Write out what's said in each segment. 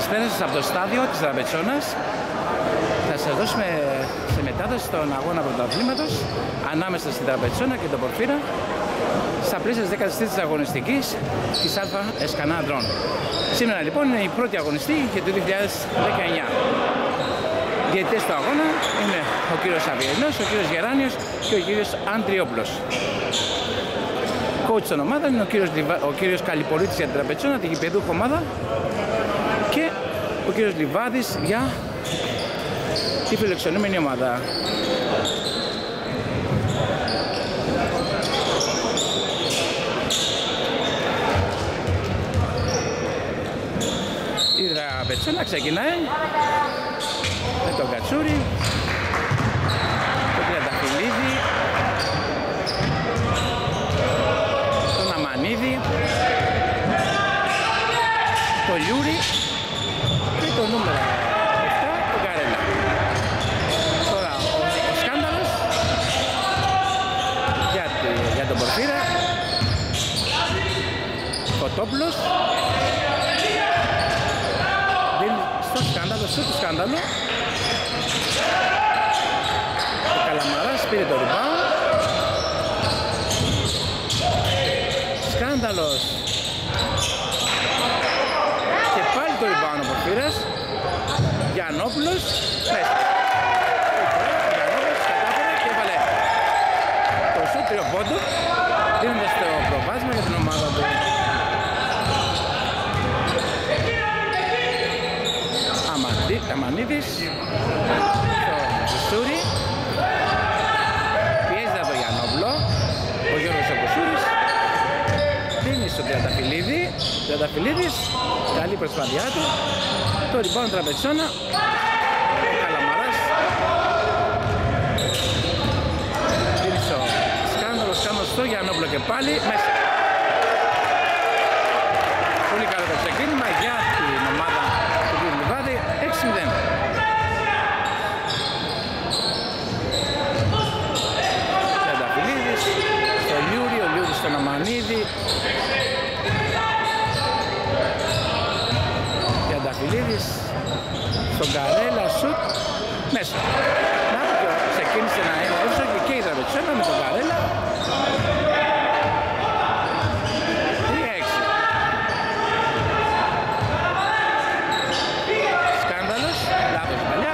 Καλησπέρα σας από το στάδιο της Δραπετσόνας. Θα σας δώσουμε σε μετάδοση τον αγώνα πρωταθλήματος ανάμεσα στην Δραπετσόνα και τον Πορφύρα στα πλαίσια της 13ης αγωνιστικής της Α Εσκανά Ανδρών. Σήμερα λοιπόν είναι η πρώτη αγωνιστή για το 2019. Διαιτητές του αγώνα είναι ο κύριος Αβιερνός, ο κύριος Γεράνιος και ο κύριος Αντριόπουλος. Coach των ομάδων είναι ο κύριος Καλυπολίτης για την Δραπετσόνα, την γηπεδούχο ομάδα, και ο κύριος Λιβάδης για τη φιλοξενούμενη ομάδα. Η Δραπετσόνα ξεκινάει με τον Κατσούρη, τον Τριανταφυλλίδη, τον Αμανίδη, τον Λιούρη και το νούμερο 7, τον Καρέλα. Τώρα ο σκάνδαλος για τον Πορφύρα, Κοτόπουλος δίνει στο σκάνδαλο, ο Καλαμαράς πήρε το rebound, σκάνδαλος και πάλι το rebound ο Πορφύρας, Γιαννόπουλος μέσα. Ο Γιαννόπουλος κατάφερε και έβαλε το σούτ τριοπόντου, δίνοντας το προβάσμα για την ομάδα του. Αμανίδης στο Κουσούρι, πιέζει το Γιαννόπουλο, ο Γιώργος ο Κουσούρης δίνει στο Τριανταφυλλίδης, καλή προσπάθειά του, το rebound Δραπετσόνα, ο Καλαμαράς δίνει στο σκάνδαλο στο Γιαννόπουλο και πάλι μέσα. Πολύ καλό το ξεκίνημα για την ομάδα του κ. Λιβάδη, 6-0. Τριανταφυλλίδης στο Λιούρι, ο Λιούρις στον Αμανίδη, Τριανταφυλλίδης στον Καρέλα, σουτ μέσα. Να και ξεκίνησε να είναι εύστοχη και η Δραπετσόνα με τον Καρέλα. 3-6. Σκάνδαλος, λάθος παλιά.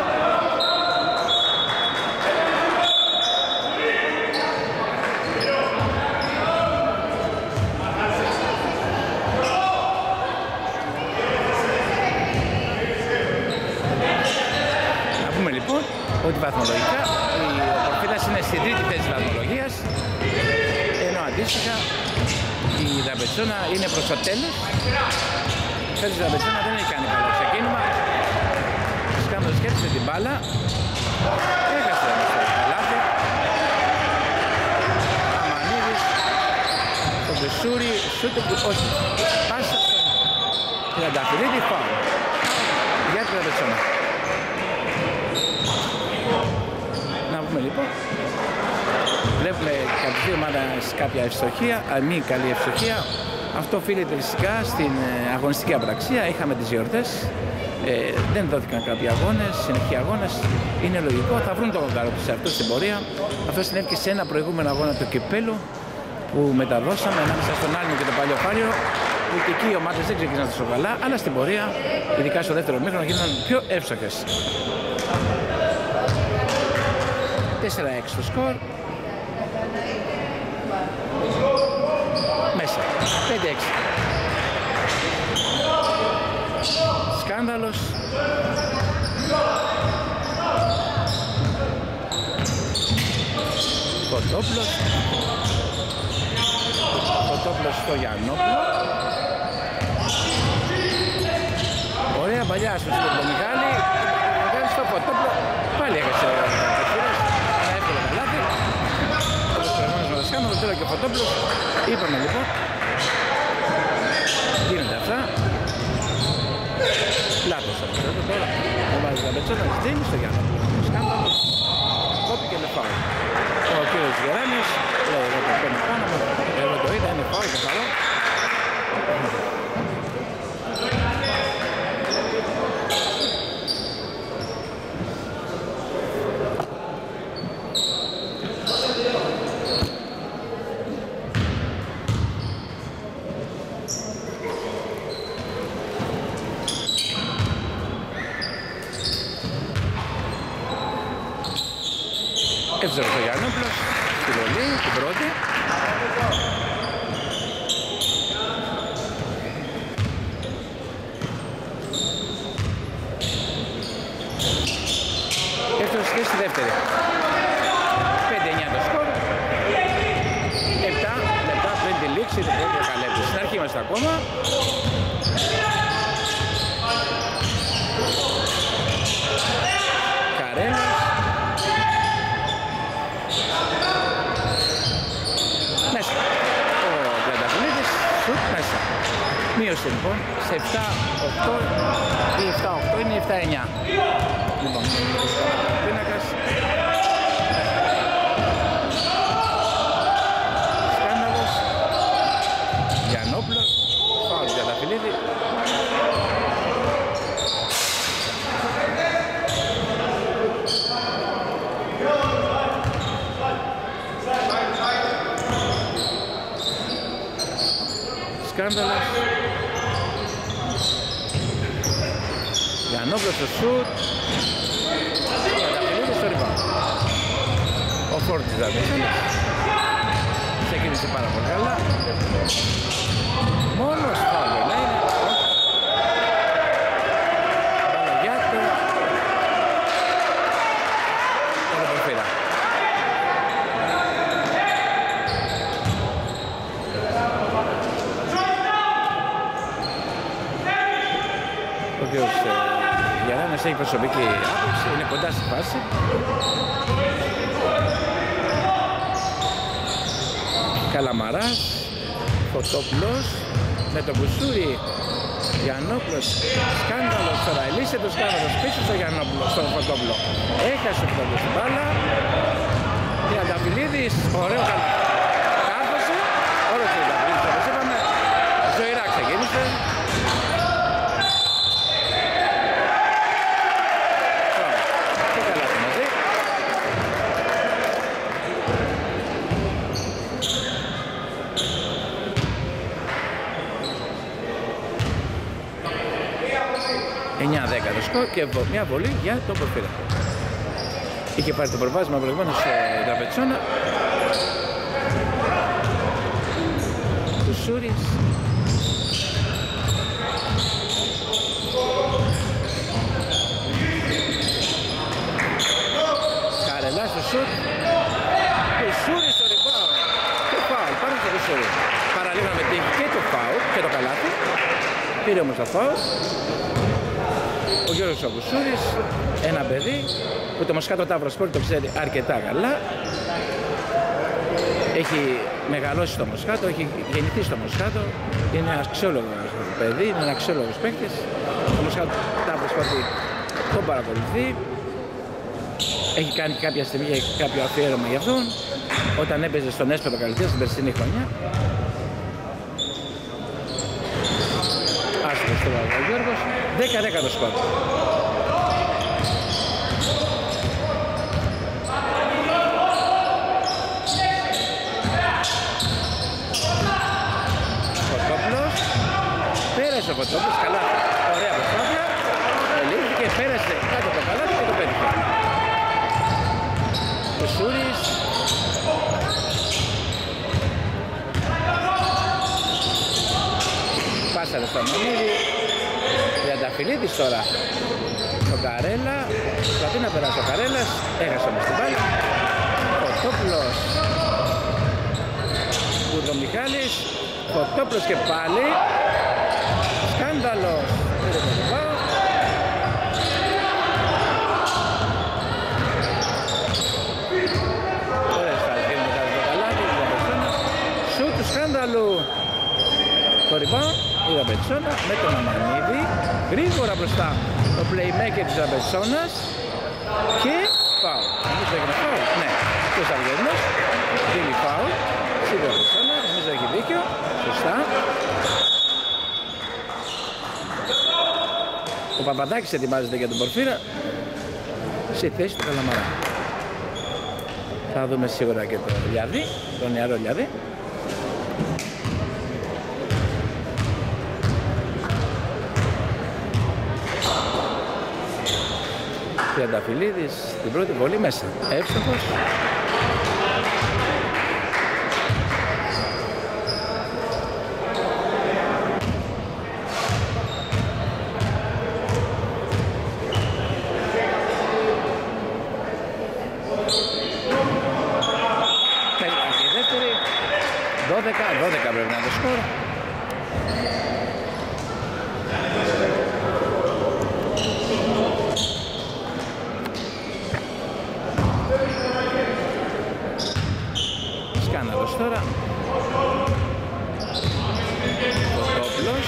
Ότι βαθμολογικά ο Πορφύρας είναι στην τρίτη θέση βαθμολογίας, ενώ αντίστοιχα η Δραπετσόνα είναι προς το τέλος. Η Δραπετσόνα δεν έχει κάνει καλό ξεκίνημα. Σκάνδαλος κέρδισε την μπάλα, έχασε όμως το καλάθι. Αμανίδης, τον Κουσούρη, σούτε που όχι, πάσα στον Τριανταφυλλίδη, φάουλ για την Δραπετσόνα. Να πούμε λοιπόν, βλέπουμε κατά δύο ομάδες κάποια ευστοχία, μη καλή ευστοχία. Αυτό οφείλεται φυσικά στην αγωνιστική απραξία. Είχαμε τις γιορτές, δεν δόθηκαν κάποιοι αγώνες, συνεχείς αγώνες. Είναι λογικό, θα βρουν το κογκάρο τους σε αυτό στην πορεία. Αυτό συνέβη σε ένα προηγούμενο αγώνα του Κυπέλου που μεταδώσαμε ανάμεσα στον Άλμιο και τον Παλαιοφάριο, που και εκεί οι ομάδες δεν ξεκίνησαν τόσο καλά, αλλά στην πορεία, ειδικά στο δεύτερο μήχρονο, γίνανε πιο εύστοχες. 4-6 το σκορ. Μέσα. 5-6. Σκάνδαλος. Κοτόπουλος. Κοτόπουλος στο Γιαννόπουλο. Ωραία παλιά στο Μιχάλη. Μιχάλη στο Κοτόπουλο. Πάλι έχασε. Το τέλος και ο Φωτόπουλος, είπαμε λοιπόν, γίνονται αυτά. Λάθος αυτό τώρα, ο βάζει τα Δραπετσόνα, δίνει στο Γιάννοπουλο. Σκάνδαλο, κόπηκε με φάουλ. Ο κύριος Γεράνιος, λέει εγώ το παίρνω πάνω μου, εγώ το είδα, είναι φάουλ και καλό. λήξη του πρώτου δεκαλέπτου. Στην αρχή είμαστε ακόμα. Καρέλας. Μέσα. Ο Τριανταφυλλίδης, σουτ μέσα. Μείωσε λοιπόν σε 7-8 ή 7-8 είναι 7-9. Λοιπόν, πίνακας. Σκάνδαλος. Γιαννόπουλος. Φάουλ Τριανταφυλλίδη. Σκάνδαλος. Γιαννόπουλος στο σουτ. Τριανταφυλλίδης στο rebound. Ο Φόρτης Δαβίτσαλος ξεκίνησε πάρα πολύ καλά. Μόνος φάουλ να είναι. Παλαγιάτο. Τώρα προφύρα. Ο οποίος Γιαννάνης έχει προσωπική άποψη, είναι κοντά στη φάση. Καλαμαράς, Φωτόπουλος, με τον Κουσούρη, Γιαννόπουλος, Σκάνδαλος, τώρα ελύσε το Σκάνδαλος πίσω στο Γιαννόπουλο, στον Φωτόπουλο. Έχασε ο Φωτόπουλος την μπάλα. Τριανταφυλλίδης, ωραίο καλά. Κάρφωσε, ωραίο Τριανταφυλλίδης, όπως είπαμε. Ζωηρά ξεκίνησε. Το σκορ και μια βολή για τον Πορφύρα. Είχε πάρει το προβάδισμα προηγουμένως σε Τραπετσόνα. Κουσούρης. Καρελάς στο σουτ. Κουσούρης στο rebound. Και φάουλ πάνω στο Κουσούρη. Παραλίγο να μετέχει και το φάουλ και το καλάθι. Πήρε όμως το φάουλ. Ο Γιώργος Κουσούρης, ένα παιδί που το Μοσχάτο Ταύρος Σπορ το ξέρει αρκετά καλά. Έχει μεγαλώσει στο Μοσχάτο, έχει γεννηθεί στο Μοσχάτο. Είναι ένα αξιόλογο παιδί, είναι ένα αξιόλογος παίκτης. Το Μοσχάτο Ταύρος Σπορ τον παρακολουθεί. Έχει κάνει κάποια στιγμή κάποιο αφιέρωμα για αυτόν. Όταν έπαιζε στον Έσπεδο Καλυθίας στην περσινή χρονιά. Άσχετος τώρα ο Γιώργος. 10-10 το σκορ. Φωτόπουλος. Πέρασε ο Φωτόπουλος. Καλά. Ωραία προσπάθεια. Ελήφθηκε, πέρασε κάτω από το καλάθι και το πέτυχε. Ο Σούρης. Πάσαρε στο Μανίδη. Τριανταφυλλίδης τώρα στον Καρέλα. Προσπαθεί να περάσει ο Καρέλας. Έχασε όμως την μπάλα. Φωτόπουλος. Κουρδομιχάλης. Φωτόπουλος και πάλι. Σκάνδαλος. Ωραία στάση γίνεται μετά το καλάθι. Σουτ του Σκάνδαλου. Το rebound η Ραπετσόνα με τον Αμανίδη. Γρήγορα μπροστά το playmaker της Ραπετσόνας. Και φάουλ. Νομίζω έγινε φάουλ. Ναι, ποιος Αυγερνός. Δίνει φάουλ. Στη Ραπετσόνα. Νομίζω έχει δίκιο. Σωστά. Ο Παπαδάκης ετοιμάζεται για τον Πορφύρα. Σε θέση του Καλαμαρά. Θα δούμε σίγουρα και το Λιάδη. Τον νεαρό Λιάδη. Τριανταφυλλίδης στην πρώτη βολή μέσα. Εύστοχος. Και δεύτερη 12 πρέπει να το σκορ. Σκάνδαλος τώρα. Κοτόπουλος.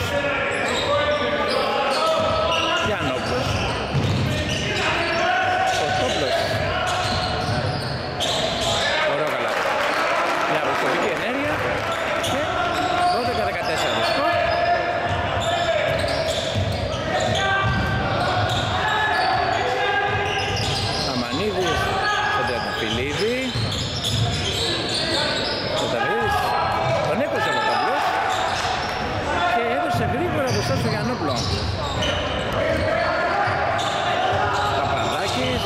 Γιαννόπουλος. Κοτόπουλος. Ωραίο καλά. Μια προσωπική ενέργεια και 12-14 το σκορ. Αμανίδης στον Τριανταφυλλίδη. Τον έκοψε ο Κοτόπουλος και έδωσε γρήγορα μπροστά στο Γιαννόπουλο. Παπαδάκης,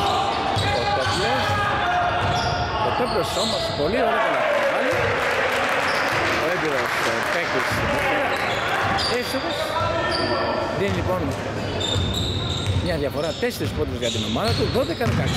Κοτόπουλος όμως πολύ ωραία καλά πάλι. Ο έμπειρος παίκτης εύστοχος. Δίνει λοιπόν μια διαφορά 4 πόντους για την ομάδα του, 12-16.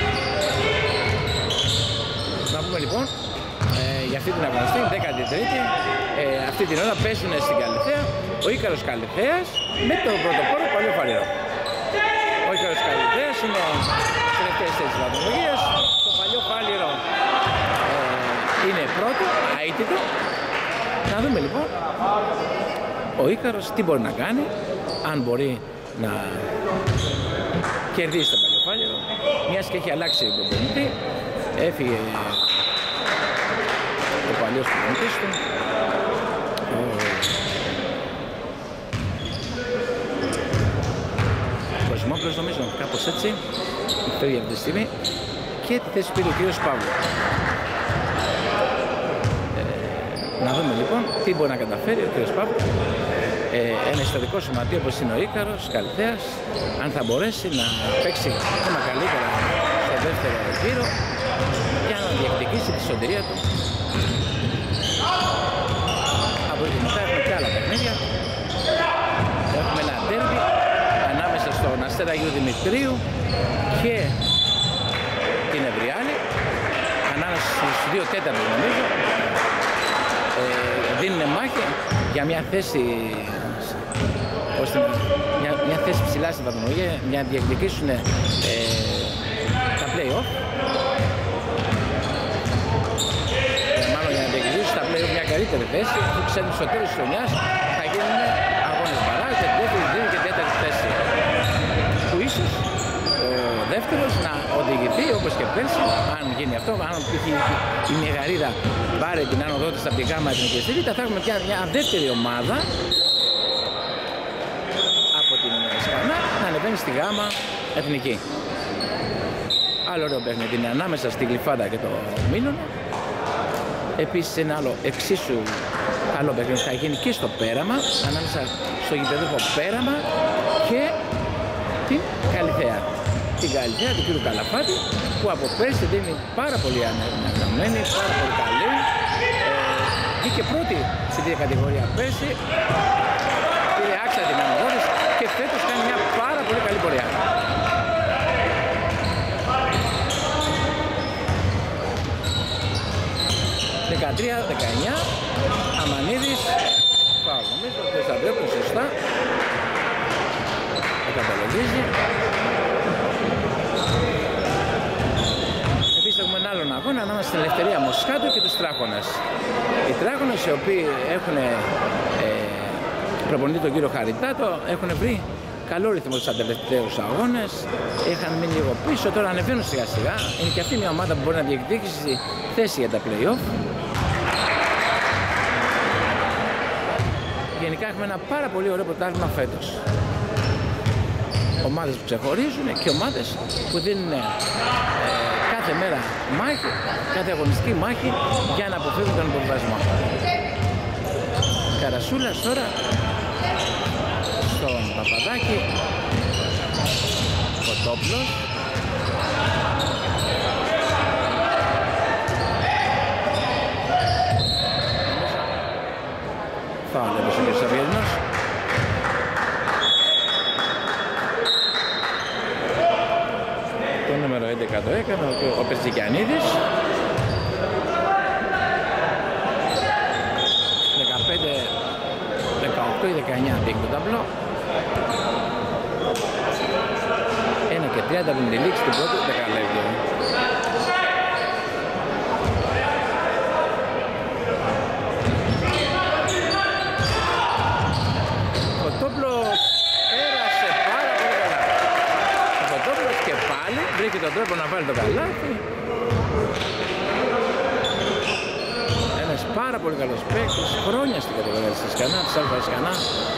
Να πούμε λοιπόν για αυτή την αγωνιστή, 13η, αυτή την ώρα παίζουν στην Καλυθέα ο Ίκαρος Καλυθέας με τον πρωτοπόρο Παλαιό Φάληρο. Ο Ίκαρος Καλυθέας είναι στις τελευταίες θέσεις της βαθμολογίας, το Παλαιό Φάληρο είναι πρώτο, αίτητο. Να δούμε λοιπόν ο Ίκαρος τι μπορεί να κάνει, αν μπορεί να κερδίσει τον Παλαιό Φάληρο, μιας και έχει αλλάξει τον προπονητή, έφυγε ο παλιός προπονητής του, ο Κοσμόπουλος νομίζω, κάπως έτσι, φεύγει αυτή τη στιγμή και τη θέση πήρε ο κύριος Παύλου. Να δούμε λοιπόν τι μπορεί να καταφέρει ο κύριος Παύλου, ένα ιστορικό σωματείο όπως είναι ο Ίκαρος Καλυθέας, αν θα μπορέσει να παίξει ακόμα καλύτερα στο δεύτερο γύρο για να διεκδικήσει τη σωτηρία του. Από εκεί μετά έχουμε και άλλα παιχνίδια. Έχουμε ένα ντέρμπι ανάμεσα στον Αστέρα Αγίου Δημητρίου και την Ευριάλη, ανάμεσα στους 2 τέταρτους νομίζω. Δίνουν μάχη για μια θέση, μια θέση ψηλά στην βαθμολογία, για να διεκδικήσουν τα play-off. Μάλλον για να διεκδικήσουν τα play-off μια καλύτερη θέση, που ξέρουν στο τέλος της χρονιάς θα γίνουν αγώνες μπαράζ για την δεύτερη, τρίτη και τέταρτη θέση. Που ίσως ο δεύτερος να οδηγηθεί όπως και πέρσι, αν γίνει αυτό, αν η Μεγαρίδα πάρει την άνοδό της από τη Γάμα Εθνική Στήριτα, θα έχουμε πια μια δεύτερη ομάδα από την Σκανά να ανεβαίνει στη Γάμα Εθνική. Άλλο ωραίο παιχνίδι είναι ανάμεσα στη Γλυφάδα και το Μήλωνο. Επίσης ένα άλλο εξίσου καλό παιχνίδι θα γίνει και στο Πέραμα, ανάμεσα στο γηπεδούχο Πέραμα και την Καλυθέα. Την Καλυθέα του κ. Καλαφάτη, που από πέρσι δίνει πάρα πολύ αναγραμμένη, πάρα πολύ καλή. Βγήκε πρώτη στην τρία κατηγορία πέρσι, πήρε άξια την άνοδό της και φέτος κάνει μια πάρα πολύ καλή πορεία. (13-19) Αμανίδης, πάω νομίζω, ο Κωνσταντρέοπλος σωστά, το καταλογίζει. Επίσης έχουμε έναν άλλον αγώνα ανάμεσα στην Ελευθερία Μοσχάτου και τους Τράχονες. Οι Τράχονες, οι οποίοι έχουν προπονητή τον κύριο Χαριτάτο, έχουν βρει καλό ρυθμό στους τελευταίους αγώνες, είχαν μείνει λίγο πίσω, τώρα ανεβαίνουν σιγά σιγά. Είναι και αυτή μια ομάδα που μπορεί να διεκδικήσει θέση για τα play-off. Γενικά έχουμε ένα πάρα πολύ ωραίο πρωτάθλημα φέτος. Ομάδες που ξεχωρίζουν και ομάδες που δίνουν κάθε μέρα μάχη, κάθε αγωνιστική μάχη για να αποφύγουν τον υποβιβασμό. Καρασούλας τώρα στον Παπαδάκη, Κοτόπουλος, φάουλ έδωσε και ο Σαβιερινός. Το νούμερο 11 το έκανε ο Περτζικιανίδης. 15 18-19 δείχνει το ταμπλό. 1:30 πριν τη λήξη του πρώτου δεκαλέπτου. Φωτόπουλος πέρασε πάρα πολύ καλά. Ο Φωτόπουλος και πάλι βρήκε τον τρόπο να βάλει το καλάθι. Ένας πάρα πολύ καλός παίκτης, χρόνια στην κατηγορία της Ασκανά, της Αλφα Ασκανά.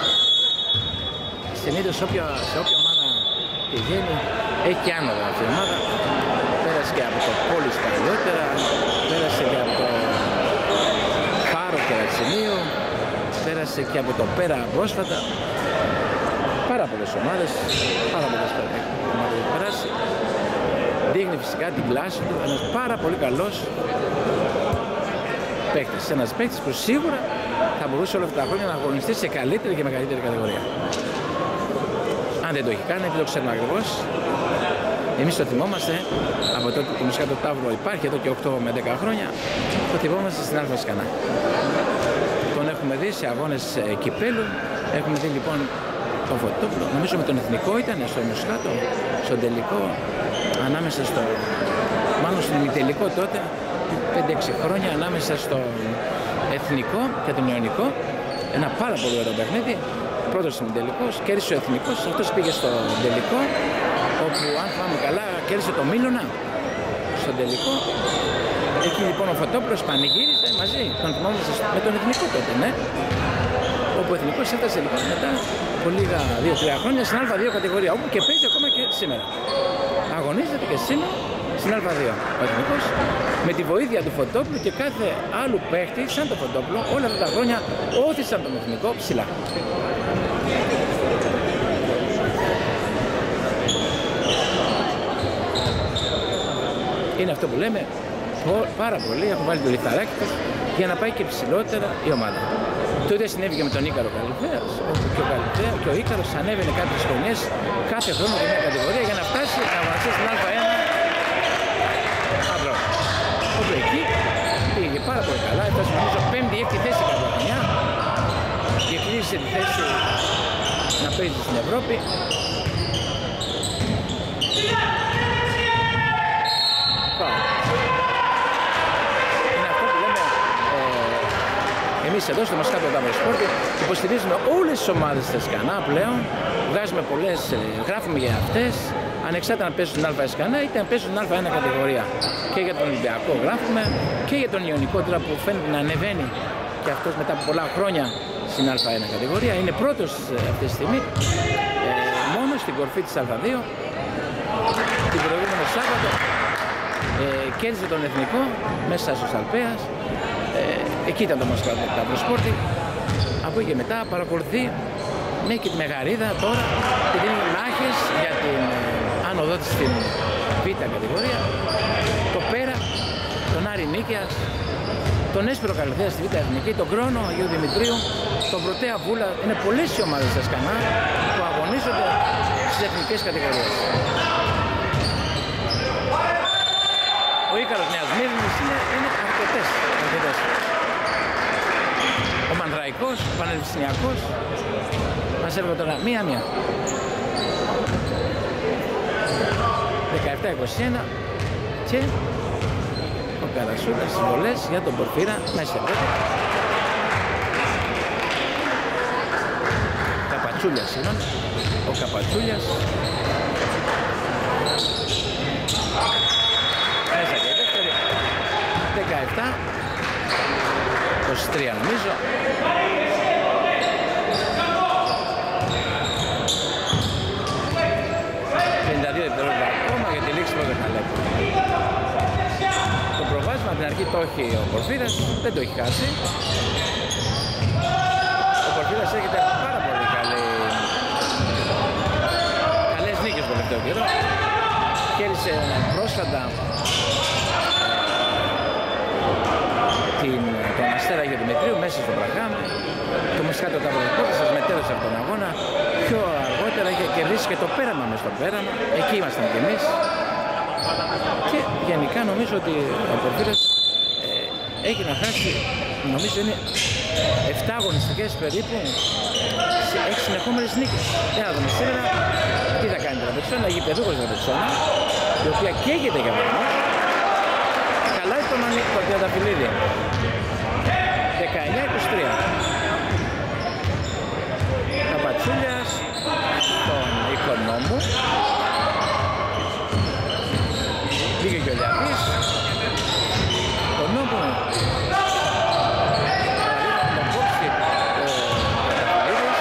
Συνήθως σε όποια ομάδα πηγαίνει, έχει και άνοδα αυτή η ομάδα. Πέρασε και από το Πόλης παλιότερα, πέρασε και από το Πάρο και Ρατσινίου, πέρασε και από το Πέρα πρόσφατα. Πάρα πολλές ομάδες, πάρα πολλές ομάδες έχει περάσει. Δείχνει φυσικά την κλάση του, ένας πάρα πολύ καλός παίκτης. Ένας παίκτης που σίγουρα θα μπορούσε όλα αυτά τα χρόνια να αγωνιστεί σε καλύτερη και μεγαλύτερη κατηγορία. Αν δεν το έχει κάνει, δεν το ξέρουμε ακριβώς. Εμείς το θυμόμαστε από τότε που μουσικά το Ταύρο υπάρχει εδώ και 8 με 10 χρόνια. Το θυμόμαστε στην Αλφα Ασκανά. Τον έχουμε δει σε αγώνες κυπέλου. Έχουμε δει λοιπόν τον Φωτόπουλο. Νομίζω με τον Εθνικό ήταν στο Μουσκάτο, στον τελικό, ανάμεσα στο. Μάλλον στον ημιτελικό τότε, 5-6 χρόνια ανάμεσα στο Εθνικό και τον Ιωνικό. Ένα πάρα πολύ ωραίο παιχνίδι. Πρώτος ημιτελικός, κέρδισε ο Εθνικός, αυτός πήγε στο τελικό, όπου αν θυμάμαι καλά κέρδισε το Μίλωνα στον τελικό. Εκεί λοιπόν ο Φωτόπουλος πανηγύρισε μαζί, τον θυμόμαστε με τον Εθνικό τότε, ναι. Όπου ο Εθνικός έφτασε λοιπόν μετά από λίγα 2-3 χρόνια στην Α2 κατηγορία, όπου και παίζει ακόμα και σήμερα. Αγωνίζεται και σήμερα στην Α2 ο Εθνικός, με τη βοήθεια του Φωτόπουλου και κάθε άλλου παίχτη σαν τον Φωτόπουλο όλα αυτά τα χρόνια όθησαν τον Εθνικό ψηλά. Είναι αυτό που λέμε, πάρα πολλοί έχουν βάλει το λιθαράκι τους για να πάει και ψηλότερα η ομάδα. Το ίδιο συνέβη και με τον Ίκαρο Καλυθέας, όπου και ο Ίκαρος ανέβαινε κάποιες χρονιές κάθε χρόνο για μια κατηγορία για να φτάσει να αγωνιστεί στην Α1 Αύρο. Όπου εκεί πήγε πάρα πολύ καλά, έφτασε νομίζω 5η-6η θέση κατά χρονιά και κλείσε τη θέση να παίζει στην Ευρώπη. Είναι αυτό που λέμε εμείς εδώ στο Μασκάτο Ταύρο Σπορ, υποστηρίζουμε όλες τις ομάδες της Ασκανά πλέον, βγάζουμε πολλές, γράφουμε για αυτές, ανεξάρτητα να παίζουν στην Α Ασκανά είτε να παίζουν στην Α1 κατηγορία. Και για τον Ολυμπιακό γράφουμε και για τον Ιωνικό τώρα που φαίνεται να ανεβαίνει και αυτός μετά από πολλά χρόνια στην Α1 κατηγορία. Είναι πρώτος αυτή τη στιγμή, μόνο στην κορφή της Α2. Την προηγούμενο Σάββατο κέρδισε τον Εθνικό μέσα στο Αλπέας. Εκεί ήταν το Μασκάτο Ταύρο Σπορ. Από εκεί και μετά παρακολουθεί με και τη Μεγαρίδα τώρα και δίνει μάχες για την άνοδό της στην Β κατηγορία. Το Πέρα, τον Άρη Νίκαιας, τον Έσπερο Καλυθέα στη Β Εθνική, τον Κρόνο Αγίου Δημητρίου, τον Πρωτέα Βούλα. Είναι πολλές οι ομάδες της Ασκανά που αγωνίζονται στις εθνικές κατηγορίες. Ο Ίκαρος Νέας Μύρνης είναι αρκετές. Ο Μανδραϊκός, ο Πανεπιστημιακός, μας έρχονται τώρα μία-μία. 17-21 και ο Καρασούλας στις βολές για τον Πορφύρα μέσα σε πέτω. Καπατσούλιας συγγνώμη, ο Καπατσούλιας μέσα και δεύτερη, 17-23 νομίζω. Ακόμα για τη λήξη πρώτα καλέπου. Το προβάσμα από την αρχή το έχει ο Πορφύρας, δεν το έχει χάσει. Ο Πορφύρας έχετε πάρα πολύ καλές νίκες το τελευταίο καιρό. Κέρδισε πρόσφατα τον Αστέρα Αγίου Δημητρίου μέσα στο Βραχάμι. Το Μασκάτο Ταύρο Σπορ σας μετέδωσε από τον αγώνα. Πιο αργότερα είχε κερδίσει και το Πέραμα μες στο Πέραμα. Εκεί ήμασταν κι εμείς. Και γενικά νομίζω ότι ο Πορφύρας έχει να χάσει, νομίζω είναι 7 αγωνιστικές περίπου, έχει συνεχόμενες νίκες. Για να δούμε σήμερα τι θα κάνει η Τραπετσόνα, η γηπεδούχος Τραπετσόνα, η οποία καίγεται για βαθμούς. Καλάζει τον Τριανταφυλλίδη. 19-23. Καπατσούλιας στον Οικονόμου. Πήγε και ο Λιαβής. Οικονόμου. Τον κόψει ο Τριανταφυλλίδης.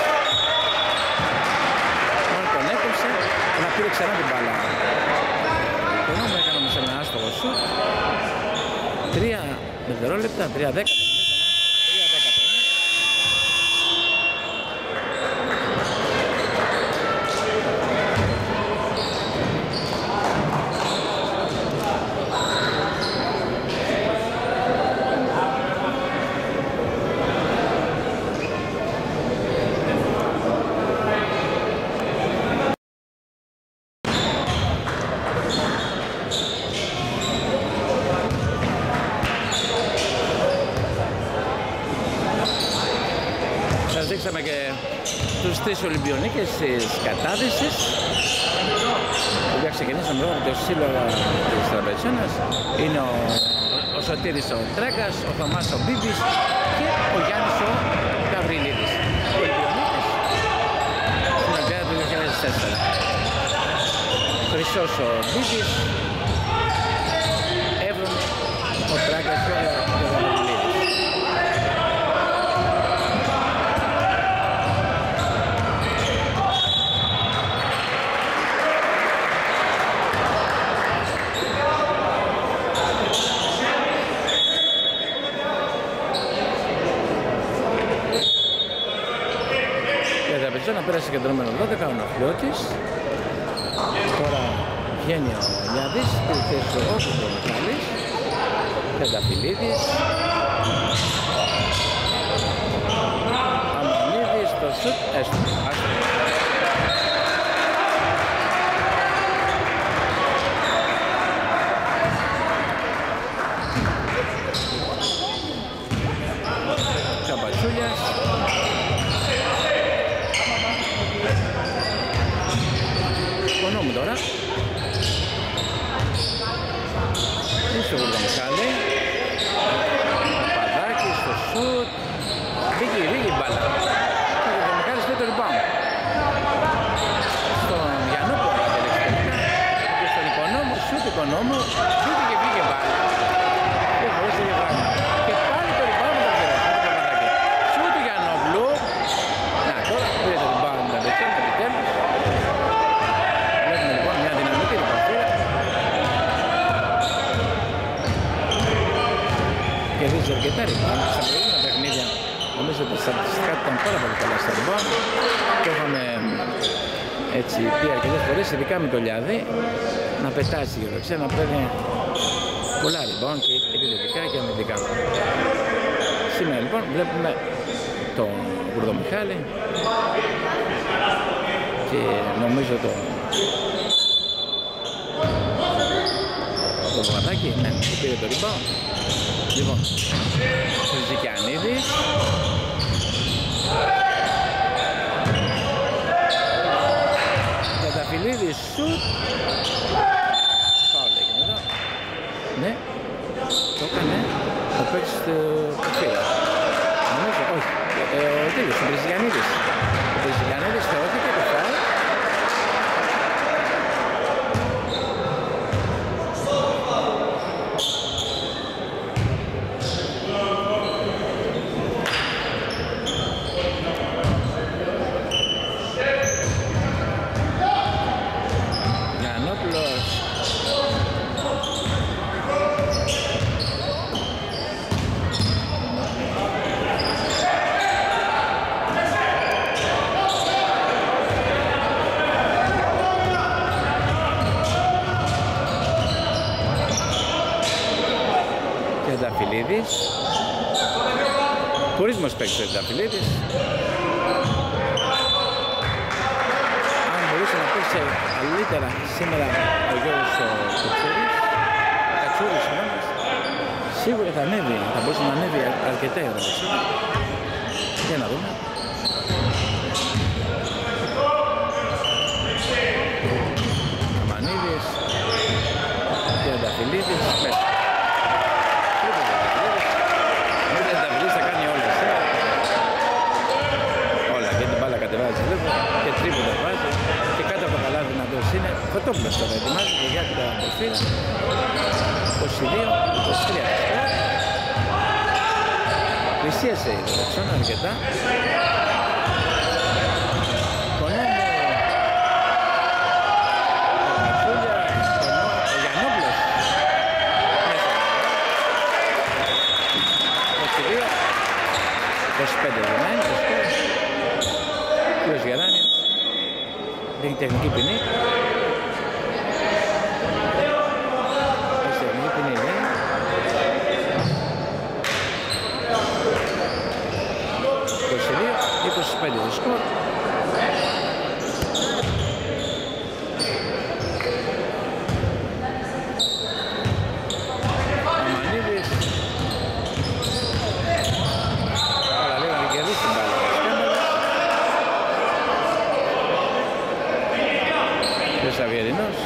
Μόνο τον έκοψε. Να πήρε ξανά την μπάλα. Οικονόμου έκανε όμως ένα άστοχο σουτ. 3 δευτερόλεπτα, 3-10. Δείξαμε και τους 3 Ολυμπιονίκες της κατάδυσης. Ξεκινήσαμε εδώ με το σύλλογο της Τραπετσόνας. Είναι ο Σωτήρης ο Τρέγκας, ο Θωμάς ο Μπίμπης και ο Γιάννης ο Γαβριλίδης. Οι Ολυμπιονίκες στην Ολυμπιάδα του 2004. Χρυσός ο Μπίμπης, έβρονε ο Τρέγκας και ο Γαβριλίδης. Να πέρασε κεντρωμένο 12, ο Ναφλιώτης. Τώρα βγαίνει ο Λιάδης, στη θέση ο Μιχάλης. Τριανταφυλλίδης. Αμανίδης, το σουτ, έστω. Καμπατσούλιας. Οικονόμου τώρα. Είσαι ο Γουρδαμιχάλη. Παπαδάκης στο σουτ. Μπήκε η μπάλα. Ο Γουρδαμιχάλης πήρε το rebound. Στον Γιαννόπουλο και στον Οικονόμου. Σουτ Οικονόμου. Μπήκε μπάλα. Και χωρίς το γεγράμμα. Και πάλι το rebound το Παπαδάκη. Σουτ του Γιαννόπουλου. Να τώρα πήρε το rebound με τα δεξιά επιτέλους. Βλέπουμε λοιπόν μια δυναμική ρηπαθήρα. Κερδίζει αρκετά rebound. Στα προηγούμενα παιχνίδια νομίζω ότι τα στατιστικά ήταν πάρα πολύ καλά στα rebound. Το είχαμε έτσι πει αρκετές φορές, ειδικά με το Λιάδη, να πετάσει η γεωδοξία, να παίρνει πολλά rebound και επιθετικά και αμυντικά. Σήμερα λοιπόν βλέπουμε τον Γουρδομιχάλη και νομίζω το Παπαδάκη, ναι, πήρε το rebound. Λοιπόν, ο Ζικιανίδης. Τριανταφυλλίδης, σουτ. Φάουλ έγινε εδώ. Ναι, το έκανε ο παίκτης του Ποφύρα. Νομίζω, όχι, ο Τίλιος, ο Μπριζικιανίδης. Ο Μπριζικιανίδης θεώθηκε το φάουλ. Τριανταφυλλίδης. Χωρίσμος παίκτης ο Τριανταφυλλίδης. Αν μπορούσε να παίξει καλύτερα σήμερα ο Γιώργος Κατσούρης, Σίγουρα θα ανέβει, θα μπορούσε να ανέβει αρκετά η Ραβετσόνα. Για να δούμε. Αμανίδης, Τριανταφυλλίδης, μέσα. Ο Τριανταφυλλίδης θα κάνει όλες. Όλα, και την μπάλα κατεβάζει βλέπω και τρίποντα βάζει και κάτω από το καλάθι να δώσει είναι. Φωτόπουλος τώρα ετοιμάζει και για την αποφύρα. 22-23. Πλησίασε η Ραβετσόνα αρκετά. Κύριος Γεράνιος δίνει τεχνική ποινή. Έχει τεχνική ποινή, λέει. ...22-25 το σκορ. Αμανίδης. Καλά λίγο να κερδίσει την μπάλα. Και ο Σαβιερινός.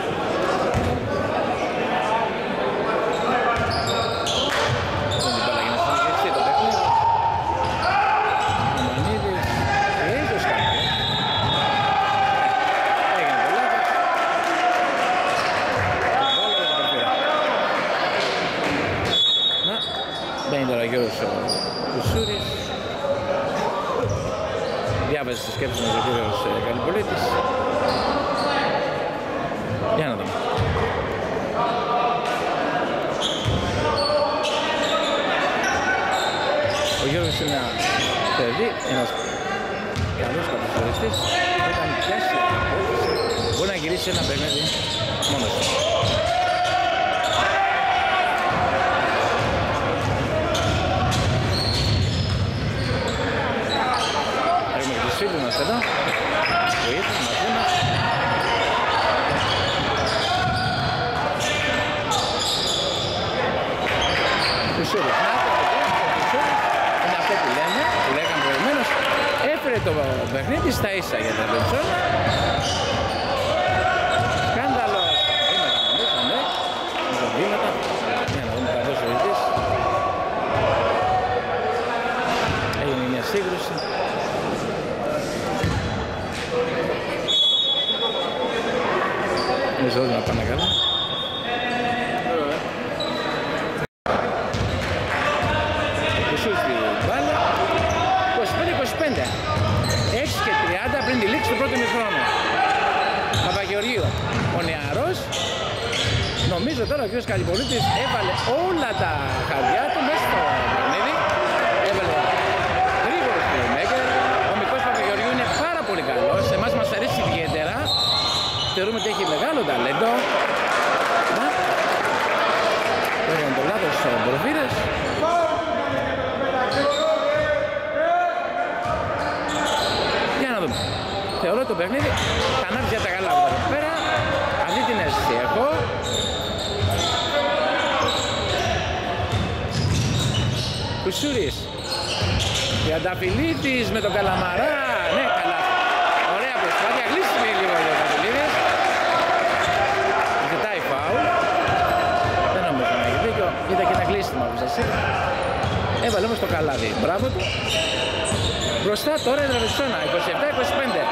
Μπαίνει τώρα Γιώργος ο Κουσούρης. Διάβασε τις σκέψεις μας ο κύριος Καλυπολίτης. Για να δούμε. Ο Γιώργος είναι ένα παιδί, ένας καλός καταστοριστής. Όταν πιάσει μπορεί να γυρίσει ένα παιχνίδι μόνος του. Φίλοι μας εδώ, που ήρθαν μαζί μας. Κουσούρης, είναι αυτό που λέμε, που λέγαμε προηγουμένως. Έφερε το παιχνίδι στα ίσα για τα Ραβετσόνα. Σκάνδαλο. Βήματα νομίζω, ναι. Βήματα. Για να δούμε καλώς ο διαιτητής. Έγινε μια σύγκρουση. Νομίζω όλοι να πάνε καλά. Κουσούρης στη μπάλα. 25-25. 6 και 30 πριν τη λήξη του πρώτου ημιχρόνου. Παπαγεωργίου, ο νεαρός. Νομίζω τώρα ο κ. Καλυπολίτης έβαλε όλα τα χαρτιά του μέσα στο παιχνίδι. Έβαλε γρήγορος playmaker. Ο μικρός Παπαγεωργίου είναι πάρα πολύ καλός. Εμάς μας αρέσει ιδιαίτερα. Θεωρούμε ότι έχει μεγάλο ταλέντο. Έγινε το λάθος ο Μποροφύρας. Για να δούμε. Θεωρώ το παιχνίδι θα ανάψει για τα καλά από εδώ πέρα. Αυτή την αίσθηση έχω. Κουσούρης. Τριανταφυλλίδης με τον Καλαμαρά. Ναι, καλά. Ωραία προσπάθεια. Γλύσιμη λίγο για τα Τριανταφυλλίδης. Ζητάει φάουλ. Δεν νομίζω να έχει δίκιο. Είδα και ένα κλείσιμο που σας είπα. Έβαλε όμως το καλάδι. Μπράβο του. Μπροστά τώρα η Ραβετσόνα. 27-25.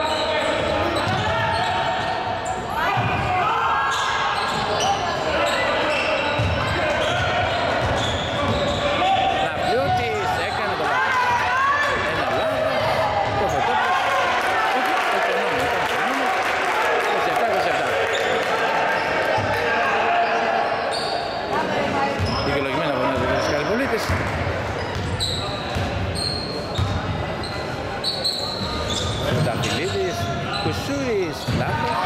Κουσούρης, λάθος.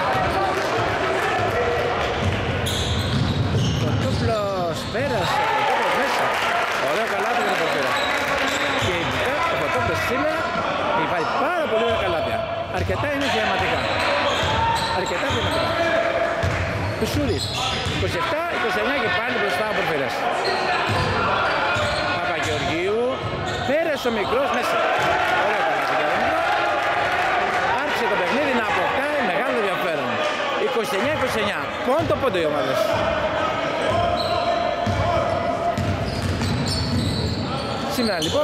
Φωτόπουλος πέρασε, ο Φωτόπουλος μέσα. Ωραίο καλάθι για τον Πορφύρα. Και ειδικά ο Φωτόπουλος σήμερα έχει βάλει πάρα πολύ ωραία καλάθια. Αρκετά είναι θεαματικά. Αρκετά θεαματικά. Κουσούρης. 27-29 και πάλι μπροστά ο Πορφύρας. Παπαγεωργίου, πέρασε ο μικρός μέσα. Ωραίο καλάθι για τον μικρό. Άρχισε το παιχνίδι να αποκτάει μεγάλο ενδιαφέρον. 29-29, πόντο οι ομάδες. Σήμερα λοιπόν,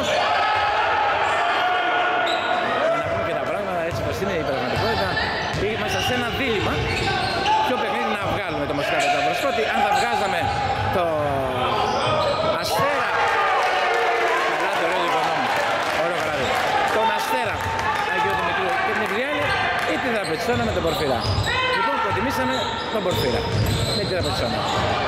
να πούμε και τα πράγματα έτσι πως είναι η πραγματικότητα, είμαστε σε ένα δίλημμα ποιο παιχνίδι να βγάλουμε το Μοσχάτο του Αμβροσφώτη. Αν θα βγάζαμε το Αστέρα, καλά το ωραίο οικονόμο, ωραίο καράδι, τον Αστέρα Αγίου Δημητρίου και την Ευγιάλη ή την Τραπετσόνα με τον Πορφύρα. Λοιπόν, προτιμήσαμε τον Πορφύρα με την Τραπετσόνα.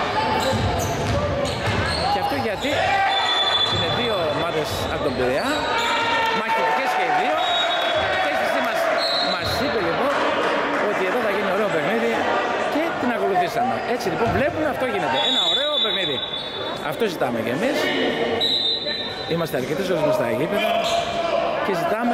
Και αυτό γιατί είναι δύο ομάδες από τον Πειραιά, μαχητικές και οι δύο, και η μας είπε λοιπόν ότι εδώ θα γίνει ωραίο παιχνίδι και την ακολουθήσαμε. Έτσι λοιπόν βλέπουμε αυτό γίνεται, ένα ωραίο παιχνίδι. Αυτό ζητάμε και εμείς, είμαστε αρκετές ώρες μες στα γήπεδα και ζητάμε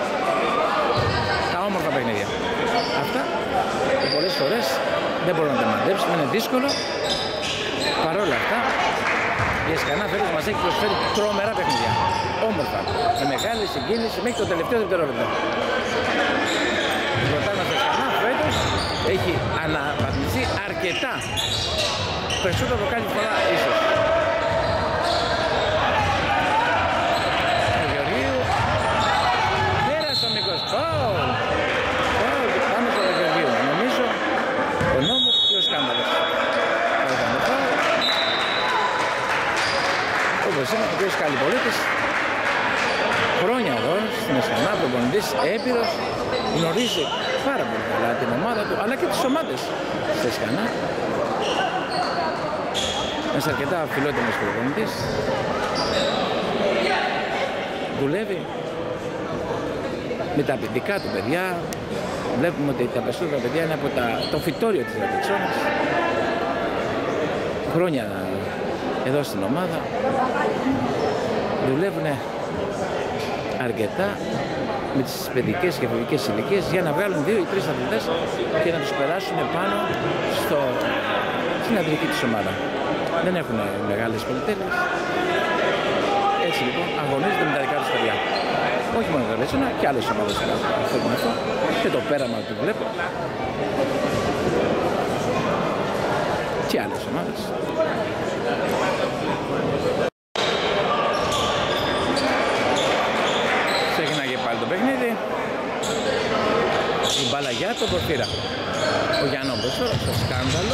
τα όμορφα παιχνίδια. Αυτά που πολλές φορές δεν μπορούμε να τα μαντέψουμε, είναι δύσκολο. Παρόλα αυτά η Εσκανά φέτος μας έχει προσφέρει τρομερά παιχνίδια, όμορφα, με μεγάλη συγκίνηση μέχρι το τελευταίο δευτερόλεπτο. Η πρωτάθλημα της Εσκανά φέτος έχει αναβαθμιστεί αρκετά, περισσότερο από κάθε φορά ίσως. Ο Γεωργίου πέρασε ο μικρός, φάουλ και πάμε στο Γεωργίου, νομίζω ο νόμος και ο σκάνδαλος. Όπως είναι ο κ. Καλυπολίτης, χρόνια εδώ στην Εσκανά, προπονητής έμπειρος, γνωρίζει πάρα πολύ καλά την ομάδα του, αλλά και τις ομάδες στην Εσκανά. Ένας αρκετά φιλότιμος προπονητής, δουλεύει με τα παιδικά του παιδιά. Βλέπουμε ότι τα περισσότερα παιδιά είναι από το φυτόριο της Τραπετσόνας. Χρόνια εδώ στην ομάδα, δουλεύουν αρκετά με τις παιδικές και παιδικές ηλικίες για να βγάλουν 2 ή 3 αθλητές και να τους περάσουν πάνω στην αντρική της ομάδα. Δεν έχουν μεγάλες πολυτέλειες. Έτσι λοιπόν αγωνίζονται με τα δικά τους παιδιά. Όχι μόνο η Τραπετσόνα και άλλες ομάδες θέλουν αυτό και το πέραμα που βλέπω και άλλες ομάδες. Ξεκινάει και πάλι το παιχνίδι. Η μπάλα για τον Πορφύρα. Ο Γιαννόπουλος τώρα στο σκάνδαλο.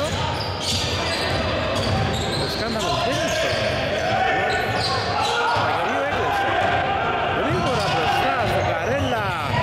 Το σκάνδαλο δεν είναι στο Παγιολίου, έκλεψε. Γρήγορα μπροστά στο Καρέλα.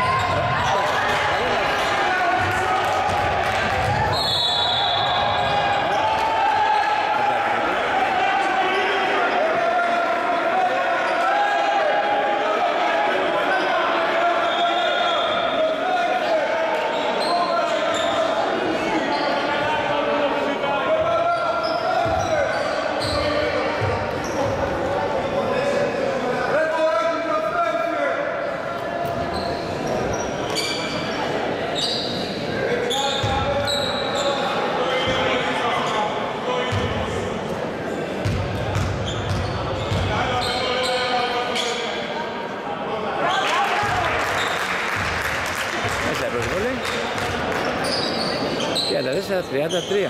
Μέσα 34-33.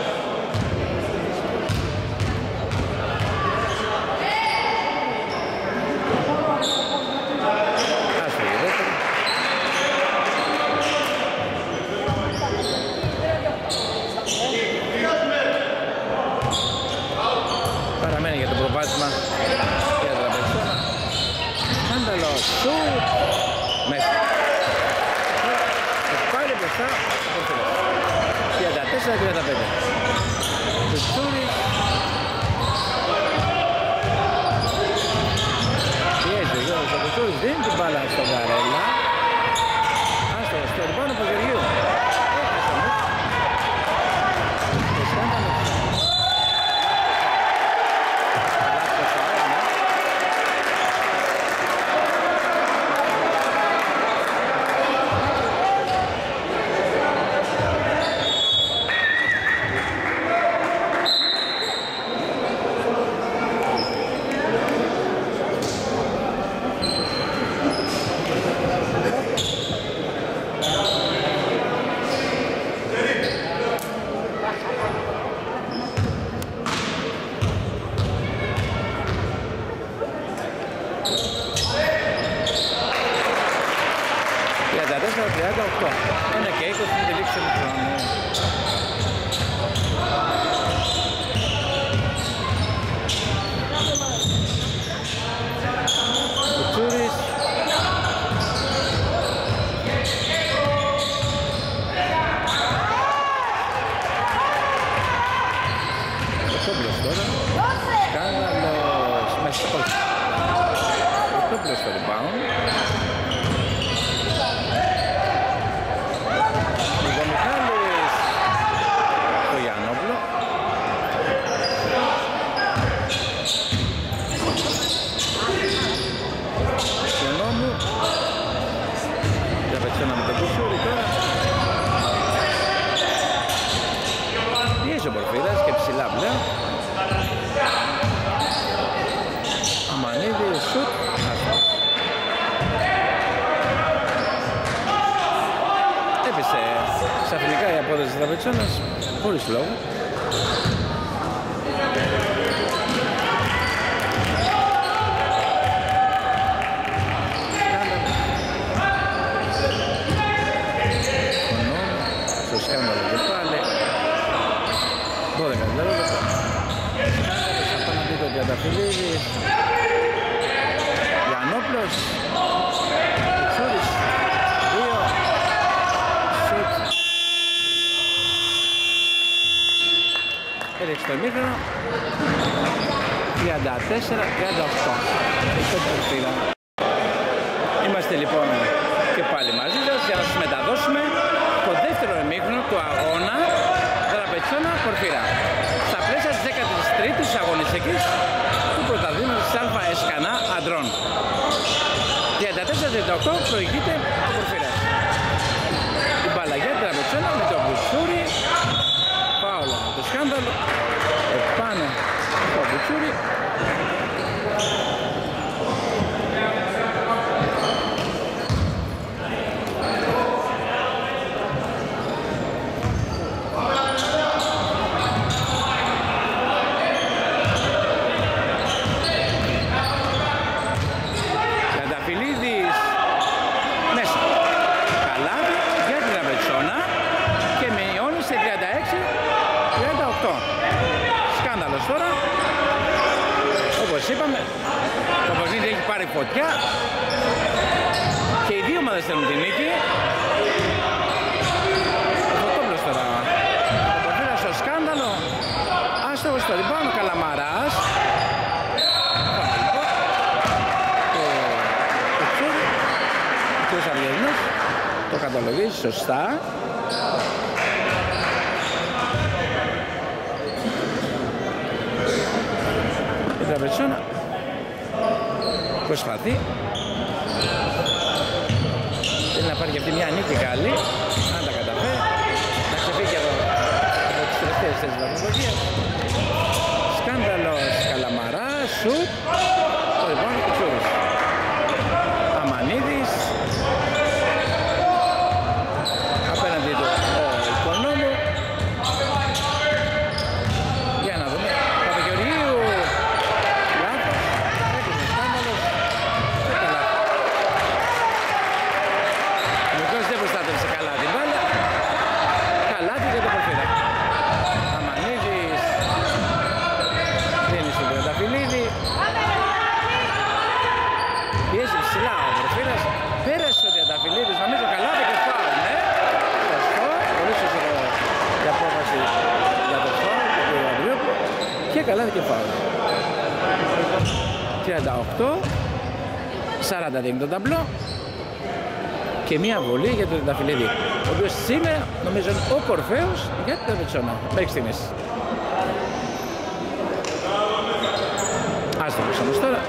Παραμένει για το προβάδισμα για την Τραπετσόνα. Σκάνδαλο, σουτ, μέσα. Πάλι μπροστά, 34-35. Κουτσούρης. Πιέζει ο Γιώργος ο Κουτσούρης, δίνει την μπάλα στον Καρέλα. Άστο, στο πάνω από Γεωργίου. 34-38. 1 και 20 είναι τη λήξη του χρόνου. Κουτσούρης. Κοτόπουλος τώρα. Σκάνδαλος μέσα. Όχι. Κοτόπουλος στο rebound. Μιχάλης το Γιαννόπουλο. Σιωνόμου. Για πετσόνα με τον Κουτσούρη τώρα. Πιέζει ο Πορφύρας και ψηλά πλέον. Αμανίδη, σουτ. Έπεσε ξαφνικά η απόδοση της Δραπετσόνας χωρίς λόγο. Στο σκάνδαλο και πάλι 12 δευτερόλεπτα. Σκάνδαλος απέναντι τον Τριανταφυλλίδη. Γιαννόπουλος. Κουτσούρης. 2. Σουτ. Έδειξε το ημίχρονο. 34-38. Είμαστε λοιπόν και πάλι μαζί σας για να σας μεταδώσουμε το δεύτερο ημίχρονο του αγώνα Δραπετσόνα Πορφύρα στα πλαίσια της 13ης αγωνιστικής του πρωταθλήματος της Α' Εσκανά αντρών. 34-38 προηγείται ο Πορφύρας. Η μπάλα για την Δραπετσόνα με τον Κουτσούρη. Φάουλα με το σκάνδαλο. Επάνω το Κουτσούρη. Σκάνδαλος τώρα. Όπως είπαμε, το παιχνίδι έχει πάρει φωτιά και οι δύο ομάδες θέλουν την νίκη. Ο Φωτόπουλος τώρα. Ο Πορφύρας στο σκάνδαλο. Άστοχος στο rebound, Καλαμαράς. Το Τσούρι, ο κ. Αυγερινός, το καταλογίζει σωστά. Η Δραπετσόνα προσπαθεί. Θέλει να πάρει και αυτή μια νίκη καλή. Αν τα καταφέρει, να ξεφύγει από τις τελευταίες θέσεις της βαθμολογίας. Σκάνδαλος Καλαμαράς, σουτ. Το λοιπόν Κουτσούρης. Αμανίδης. Απέναντι του ο Οικονόμου. Για να δούμε. Παπαγεωργίου. Λάθος. Έκοψε σκάνδαλος. Και καλά. Ο Μικρός δεν προστάτευσε καλά την μπάλα. Καλάτι και το Πορφύρα. Αμανίδης. Δίνει στον Τριανταφυλλίδη. Πιέσει ψηλά ο Πορφύρας. Πέρασε ο Τριανταφυλλίδης. Νομίζω καλάτι και φάουλ. Ναι. Σωστό. Πολύ σωστό η απόφαση για το φάουλ του κ. Ανδριόπουλου. Και καλάτι και φάουλ. 38. 40 δίνει τον ταμπλό. Και μία βολή για τον Τριανταφυλλίδη, ο οποίος σήμερα νομίζω είναι ο κορφαίος για την Δραπετσόνα μέχρι στιγμής. Άστοχος όμως τώρα.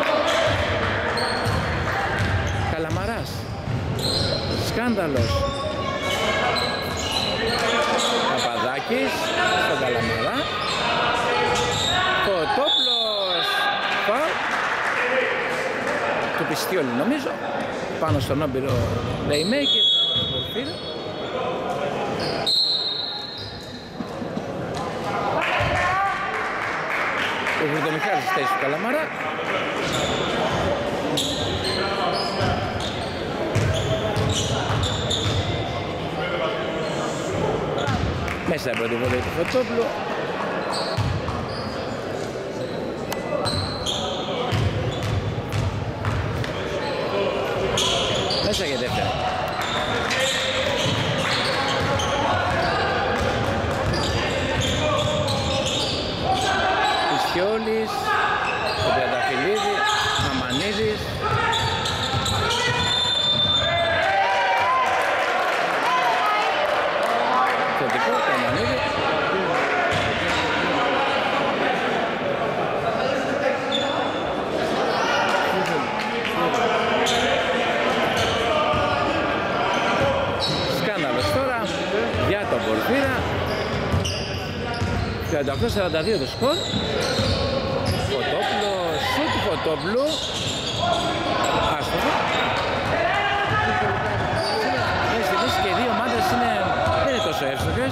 Καλαμαράς. Σκάνδαλος. Παπαδάκης στον Καλαμαρά. Φωτόπουλος. Φαουλ. Του Πιστιόλη νομίζω. Πάνω στον όμπειρο playmaker. Ο Γρητομιχάλης στη θέση του Καλαμαρά. Μέσα από τη βολή του Φωτόπουλου. Μέσα για δεύτερη. Ισχυόλης, ο Τριανταφυλλίδη, Μαμανίδης. Θετικό, Μαμανίδη. Σκάνδαλος τώρα για τον Πορφύρα. 38-42 το σκορ. Φωτόπουλο, σούτ του Φωτόπουλου. Άστοχο. Μέχρι στιγμής και οι δύο ομάδες δεν είναι τόσο εύστοχες.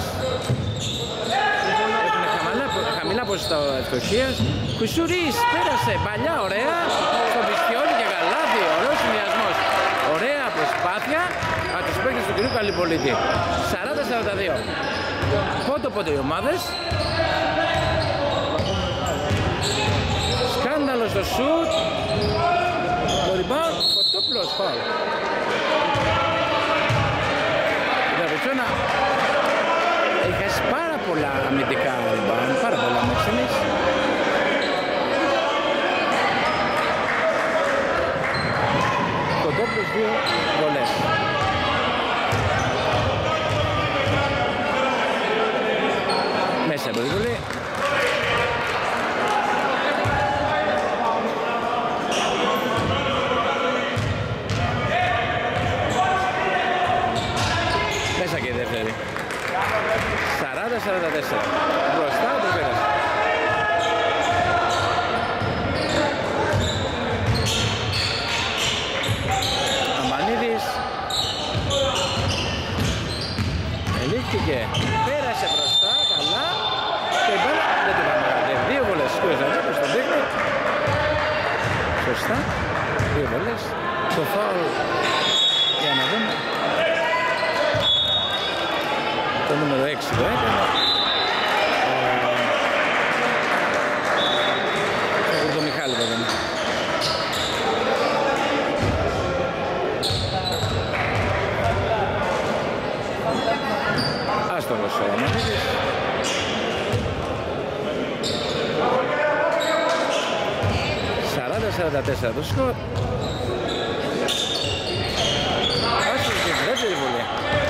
Έχουν χαμηλά ποσοστά ευστοχίας. Κουσουρής πέρασε παλιά, ωραία. Στο Πιστιόλι και καλάθι, ωραίος συνδυασμός. Ωραία προσπάθεια από τους παίκτες του κυρίου Καλυπολίτη. 40-42. Πότε οι ομάδες. Σκάνδαλο στο σουτ. Το rebound, Φωτόπουλος, φάουλ. Η Δαβιτσόνα έχει χάσει πάρα πολλά αμυντικά rebound, πάρα πολλά μέχρι στιγμής. Φωτόπουλος 2 βολές. Μέσα από τη βολή. Μέσα και η δεύτερη. 40-44. Μπροστά το πέρασε. Αμανίδης. Ελήφθηκε. Πέρασε μπροστά. Καλά. Και η μπάλα δεν την πάμε. Δύο βολές. Σκούριζαν προς τον δείχνει. Σωστά. Δύο βολές. Το φάουλ. Για να δούμε. Το νούμερο 6 το έκανε. Το Μιχάλη το έκανε. Άστοχος ο Αμανίδης. ...40-44 το σκορ. Άστοχος και τη δεύτερη βολή.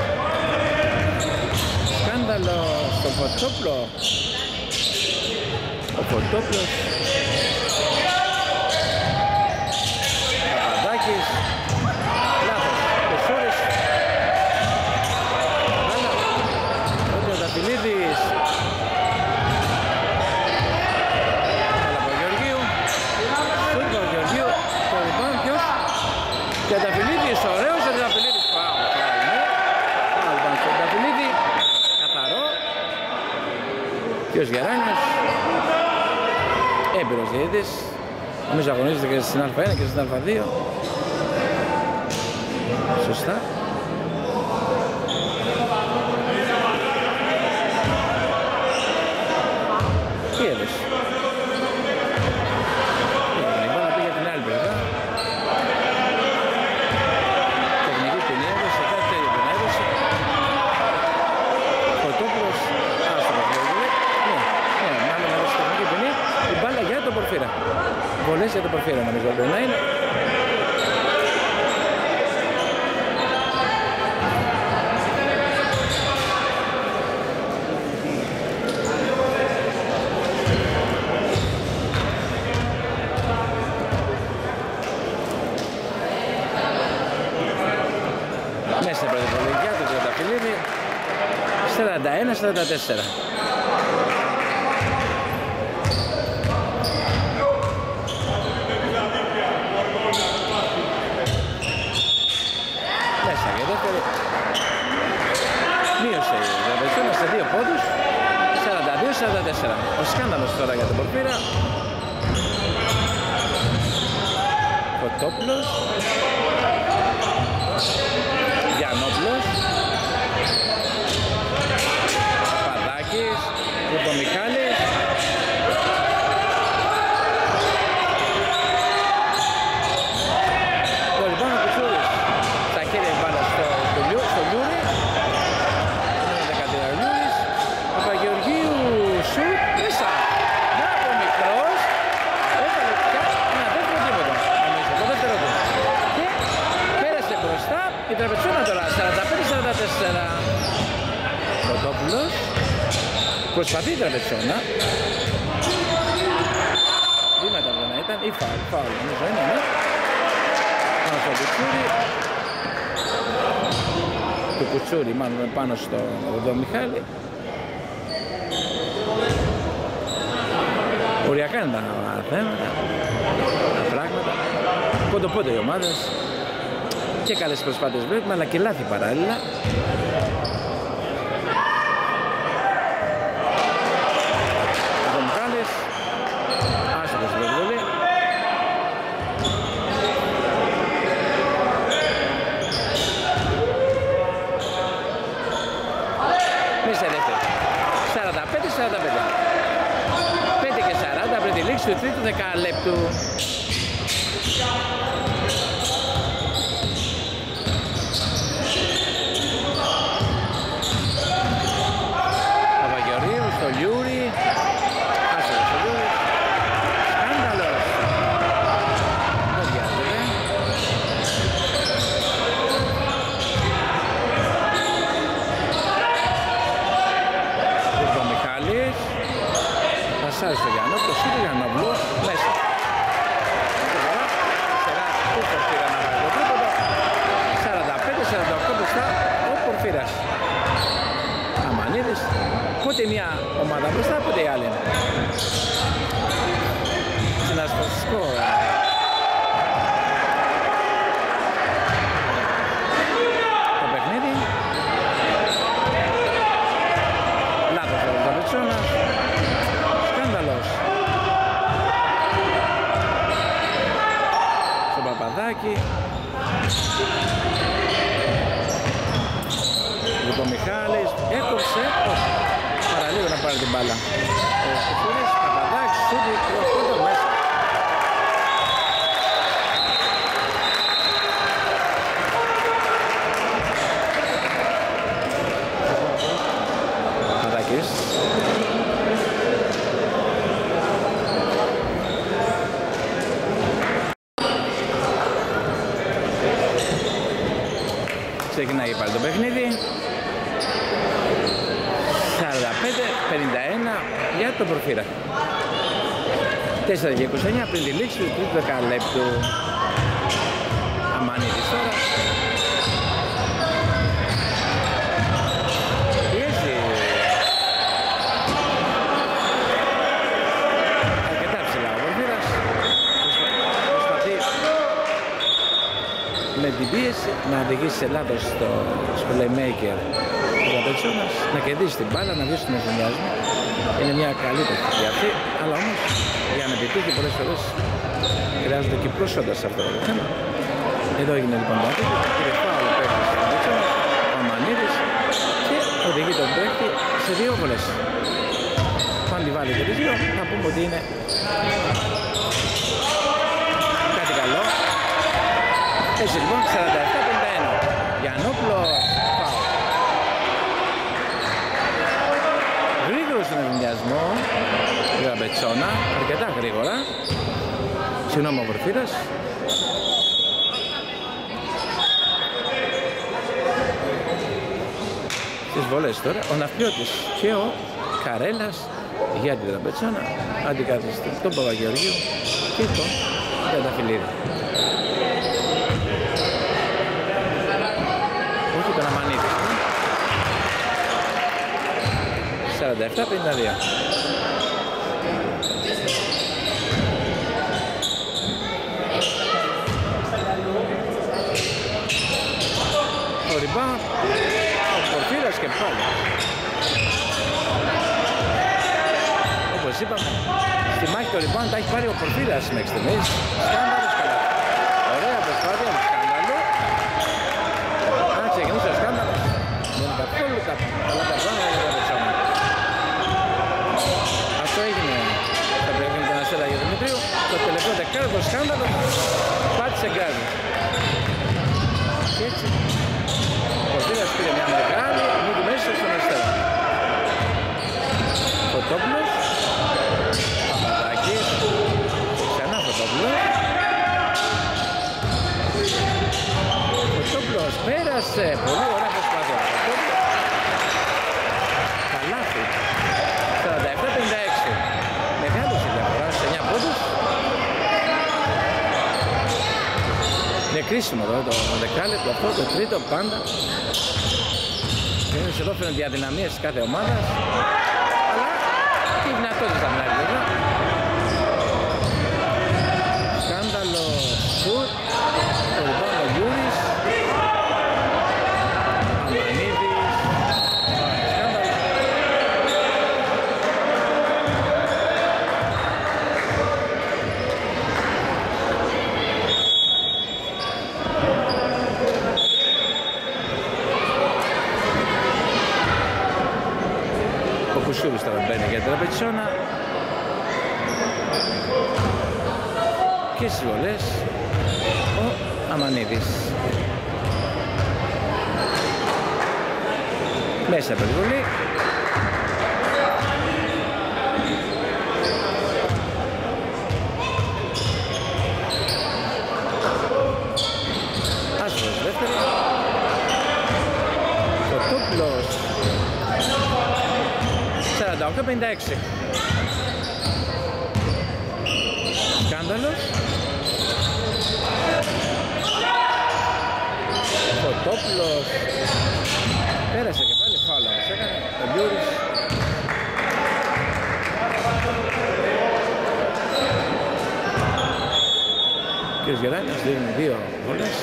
Σκάνδαλο στο Φωτόπουλο. Ο Φωτόπουλος. Παπαδάκης. Λάθος. Κεσούρης. Άλλα. Ο Τριανταφυλλίδης. Καλαπογεωργίου. Σουτ Παπαγεωργίου. Το rebound ποιος? Τριανταφυλλίδης. Ωραίος ο Τριανταφυλλίδης. Τριανταφυλλίδη. Καθαρό. Ποιος Γεράνιος. Έμπειρος διαιτητής. Νομίζω αγωνίζεται και στην Α1 και στην Α2. Σωστά. Τι έδωσε? Η μπάλα πήγε την άλλη πλευρά. Τεχνική ποινή έδωσε, κάτι τέτοιο ποινή έδωσε. Φωτόπουλος, άστοχος δηλαδή. Ναι, μάλλον έδωσε τεχνική ποινή. Η μπάλα για τον Πορφύρα. Βολές για τον Πορφύρα νομίζω πρέπει να είναι. Μέσα από την βολή για τον Τριανταφυλλίδη. 41-44. Μέσα για δεύτερη. Μείωσε η Δαβιτσόνα σε 2 πόντους. 42-44. Ο σκάνδαλος τώρα για τον Πορφύρα. Φωτόπουλος. Γιαννόπουλος. η Τραπετσόνα τώρα, 45-44. Κοτόπουλος. Προσπαθεί η Τραπετσόνα. Βήματα πρέπει να ήταν ή φάουλ, νομίζω είναι, ναι. Πάνω στο Κουτσούρι. Του Κουτσούρι, μάλλον πάνω στο Οδό Μιχάλη. Οριακά είναι τα θέματα, τα πράγματα. Πόντο-πόντο οι ομάδες. Και καλές προσπάθειες βλέπουμε, αλλά και λάθη παράλληλα. Ο Μιχάλης, άστοχος στην περιβολή. Μέσα δεύτερη. 45-45. 5 και 40 πριν τη λήξη του τρίτου δεκαλέπτου. Παπαγεωργίου στο Λιούρι. Άσχετος στο Λιούρι. Σκάνδαλος. Δεν βιάζεται. Ο Μιχάλης. Πασάρει στο Γιαννόπουλο, στο Γιαννόπουλο, μέσα. Ο Πορφύρας να βάλει το τρίποντο. 45-48 μπροστά ο Πορφύρας. Αμανίδης, πότε μια ομάδα μπροστά, πότε η άλλη. Συνασπαστικό. Το παιχνίδι. Λάθος ο Τραπετσόνας. Σκάνδαλος. Στον Παπαδάκη. Λοιπόν, Μιχάλης έκοψε, όχι, παραλίγο να πάρει την μπάλα. Ο Κουτσούρης, Παπαδάκης, σούτι, πρώτο μέσα. Παπαδάκης. Ξεκινάει πάλι το παιχνίδι. 45-51 για τον Πορφύρα. 4 και 29 πριν τη λήξη του τρίτου δεκαλέπτου. Αμανίδης τώρα. Πιέζει. Αρκετά ψηλά ο Πορφύρας. Προσπαθεί με την πίεση να οδηγήσει σε λάθος στο playmaker του Τραπετσόνας, να κερδίσει την μπάλα, να βγει στον ευθυνιασμό. Είναι μια καλή τεχνική αυτή, αλλά όμως για να επιτύχει πολλές φορές χρειάζονται και προσόντα σε αυτό το θέμα. Εδώ έγινε λοιπόν το αντίθετο, κύριε φάουλ ο παίκτης του Τραπετσόνα, ο Αμανίδης, και οδηγεί τον παίκτη σε 2 βολές. Αν τη βάλει και τις 2, θα πούμε ότι είναι κάτι καλό. Έτσι λοιπόν 47-51. Γιαννόπουλος, φάουλ. Γρήγορος στον ευθυνιασμό για τον Τραπετσόνα, αρκετά γρήγορα. Συγγνώμη ο Πορφύρας. Στις βολές τώρα ο Ναυπλιώτης και ο Καρέλας για την Τραπετσόνα αντικαθιστούν τον Παπαγεωργίου και τον Καταφυλίδη. Όχι τον Αμανίδη. 47-52. Ο rebound, ο Πορφύρας και πάλι. Όπως είπαμε, στη μάχη του rebound τα έχει πάρει ο Πορφύρας μέχρι στιγμής. Σκάνδαλος καλά. Ωραία προσπάθεια με σκάνδαλο. Αν ξεκινούσε ο σκάνδαλος, δεν είναι καθόλου καλά τα πράγματα για το Τραπετσόνα. Αυτό έγινε στο παιχνίδι του Αστέρα για Δημητρίου. Το τελευταίο δεκάλεπτο σκάνδαλο πάτησε γκάζι. Και έτσι ο Πορφύρας πήρε μια μεγάλη νίκη μέσα στον Αστέρα. Φωτόπουλος, Παπαδάκης, ξανά Φωτόπουλος. Φωτόπουλος, Πέρασε, πολύ ωραία προσπάθεια. Καλάθι. 47-56. Μεγάλος η διαφορά σε 9 πόντους. Είναι κρίσιμο εδώ το δεκάλεπτο αυτό, το τρίτο πάντα. Εδώ φαίνονται διαδυναμίες της κάθε ομάδας. Αλλά και η δυνατότητα να είναι εδώ. Σκάνδαλο σουτ. Το λοιπόν ο Γιούρης. Αμανίδης. Σκάνδαλο. Ο Κουσούρης τώρα μπαίνει για την τραπετσόνα. Και στις βολές ο Αμανίδης. Μέσα από τη βολή. Άσπρος δεύτερη. Κοτόπουλος. 48-56. Σκάνδαλος. Κοτόπουλος. Πέρασε και πάλι φάουλα μας έκανε ο Γιούρης. Ο κ. Γεράνιος δίνει 2 βόλες.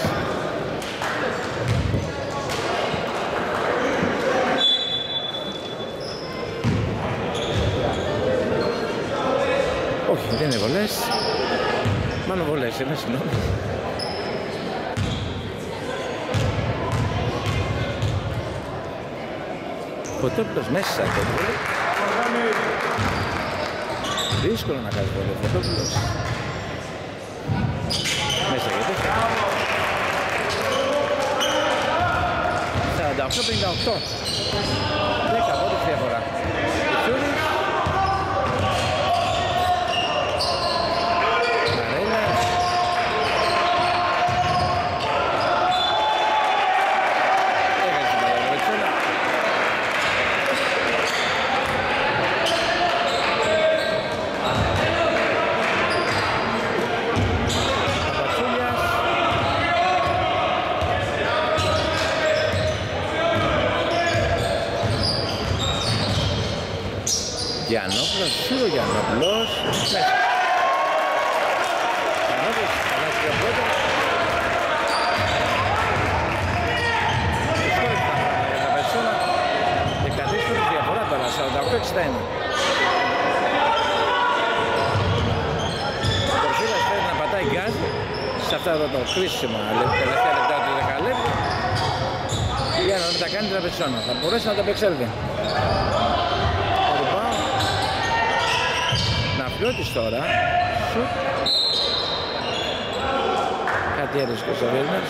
Όχι, δεν είναι βολές. Μάλλον βολές είναι, συγγνώμη. Κοτόπουλος μέσα από το βολή. Δύσκολο να κάνει βολή ο Κοτόπουλος. Μέσα για δεύτερα. 48-58. 10 πόντους διαφορά. Κουσούρης. Γιαννόπουλος, Σούρο Γιαννόπουλος, μέσα. Γιαννόπουλος, καλά και ο πρώτο. Τα περσόνα, 13 διαφορά τώρα, 48-61. Ο Κορφίλας πρέπει να πατάει γκάζ σε αυτά εδώ το κρίσιμα τελευταία λεπτά του δεκαλέπτου για να τα κάνει την περσόνα. Θα μπορέσει να το επεξέλθει. Ναυπλιώτης τώρα, σουτ. Κάτι έδωσε και ο Σαββέλνας.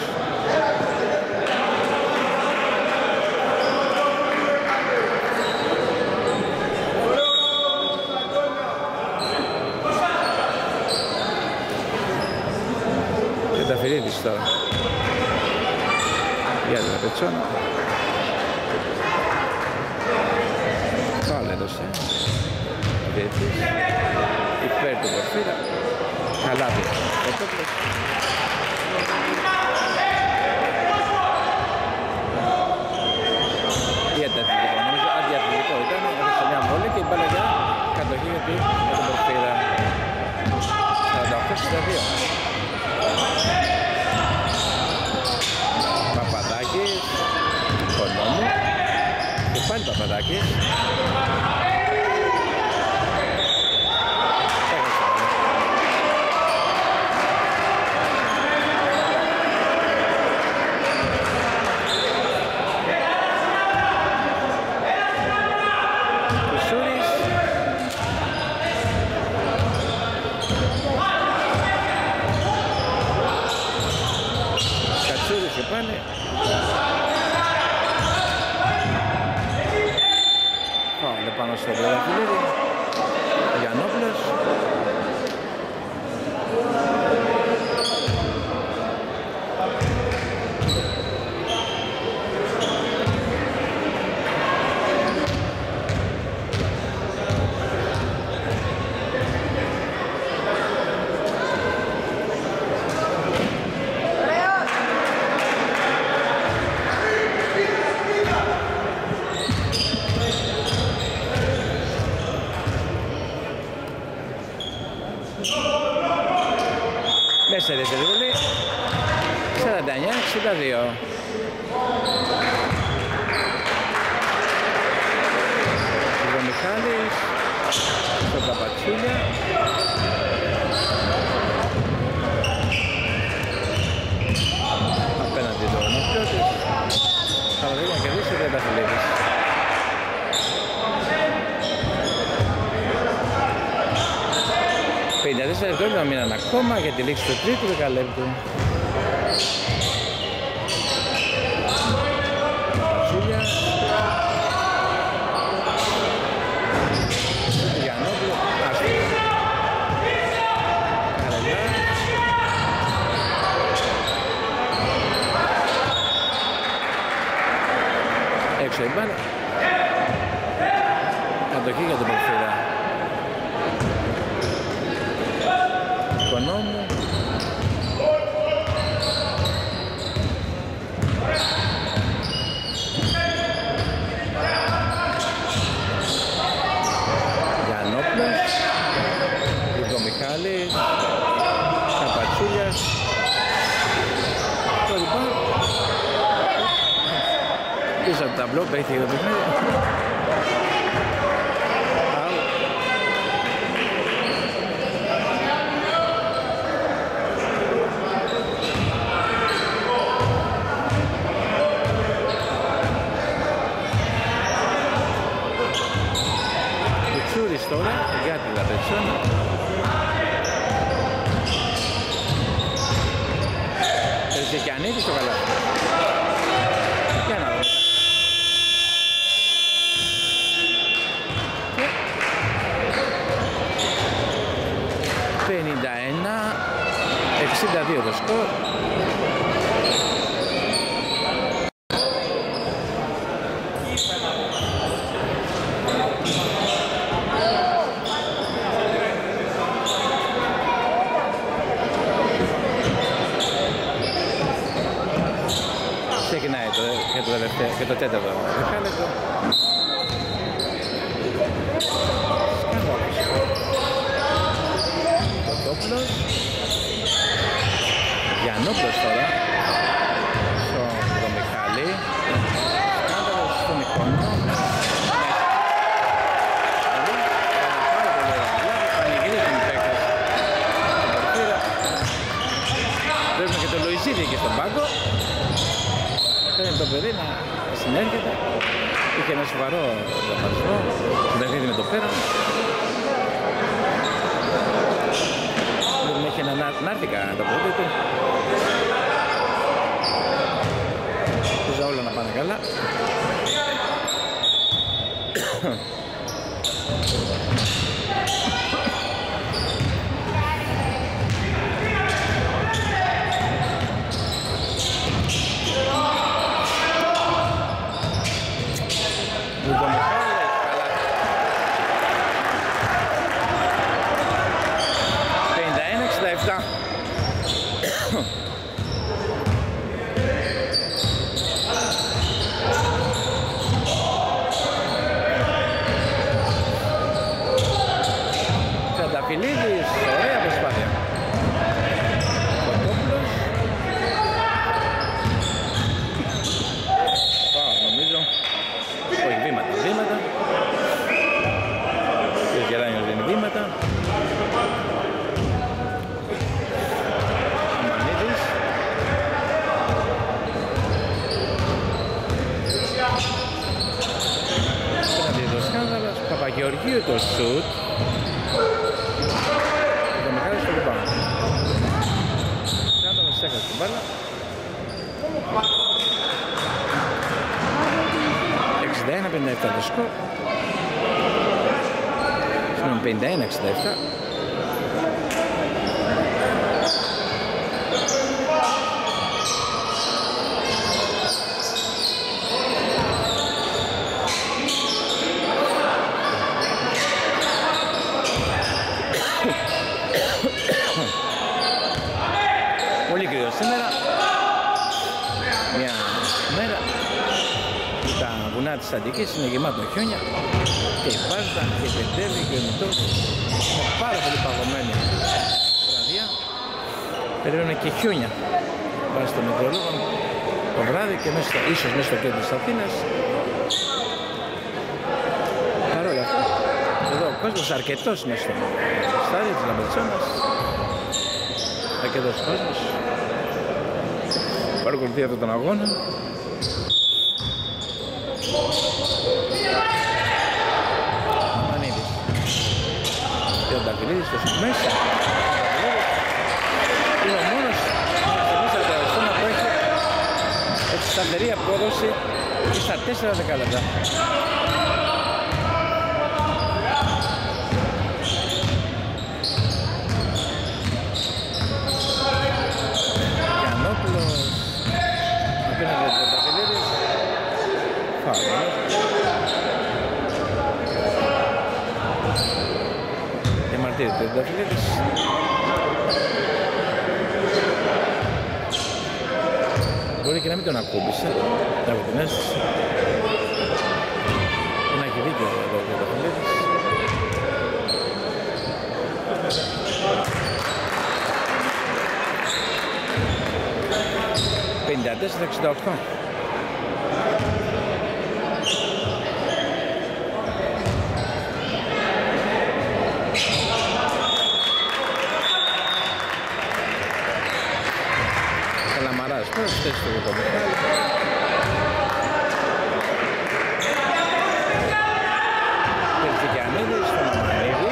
Και τα Φυρίδης τώρα. Για την Πετσόνα. Πάλι έδωσε. Διετής. Υπέρ του Πορφύρα. Καλά του Κοτόπουλος. Διατεθλικό, νομίζω αντιαθλητικό ήταν, έδωσε μια βόλη και η μπάλα για κατοχή για τον Πορφύρα. 48-62. Παπαδάκης, Κονόμου και πάλι Παπαδάκης. Πάλι φάουλ πάνω στο Γραφιλίδη. Ο Γιαννόπουλος. Πατσούλια. Απέναντι το Νοπιώτης. Θα το δείχνει να κερδίσει ο Τριανταφυλλίδης. 54 δευτερόλεπτα μείναν ακόμα για τη λήξη του τρίτου δεκαλέπτου. Πατσούλια. Γιαννόπουλο. Άστο. Καρελά. Έξω η μπάλα. Κατοχή για τον Πορφύρα. Οικονόμου. Γιαννόπουλος. Μιχάλης. Καπατσούλιας. Το λοιπόν. Πίσω από τα μπλοκ έχει το παιχνίδι. Τσούρις τώρα για τη Λαπετσόνα. Ζεκιανίδης στο καλάθι. Για να δούμε. Και 51-62 το σκορ. Ξεκινάει και το τέταρτο δεκάλεπτο. Κοτόπουλος. Γιαννόπουλος τώρα στον Μιχάλη. Σκάνδαλος στον Οικόνο. Πανηγυρίζουν οι παίκτες. Βλέπουμε και το Λουιζίδη εκεί στον πάγκο. Θέλει το παιδί να συνέρχεται. Είχε ένα σοβαρό τραυματισμό στο παιχνίδι με το Πέραν. Δεν είχε ένα νάρτικα το παιδί του. Ελπίζω όλα να πάνε καλά. Τριανταφυλλίδης, ωραία προσπάθεια. Κοτόπουλος. Πάω νομίζω. Όχι, βήματα. Ο Γεράνιος δίνει βήματα. Μανίδης. Πέναντι το Σκάνδαλος. Παπαγεωργίου το σουτ. Το Μιχάλης στο λιμπάνο. Σκάνδαλος έχασε την μπάλα. 61-57 το σκορ. Συγγνώμη, 51-67. Πολύ κρύο σήμερα. Μια μέρα που τα βουνά της Αττικής είναι γεμάτο χιόνια και η Πάζτα και η Πεντέλη και ο Μητός είναι πάρα πολύ παγωμένη βραδιά. Περιμένουν και χιόνια βάσει των μετεωρολόγων το βράδυ και ίσως μέσα στο κέντρο της Αθήνας. Παρ' όλα αυτά, εδώ κόσμος, αρκετός είναι στο στάδιο της Λαμπερτσόνας. Αρκετός κόσμος. Παρακολουθεί αυτόν τον αγώνα. Μανίδης. Και ο Νταβιλίδης στο μέσα. Είναι ο μόνος που έχει έτσι σταθερή απόδοση στα 4 δεκάλεπτα. Γιαννόπουλος απέναντι από τον Ταφιλίδης. Φάουλ. Διαμαρτύρεται ο Ταφιλίδης. Μπορεί και να μην τον ακούμπησε, από την αίσθηση. Να έχει δίκιο εδώ ο Ταφιλίδης. 54-68. Καλαμαράς, πώς θες το Μιχάλη. Περτικιανίδης, στον Αμανίδη.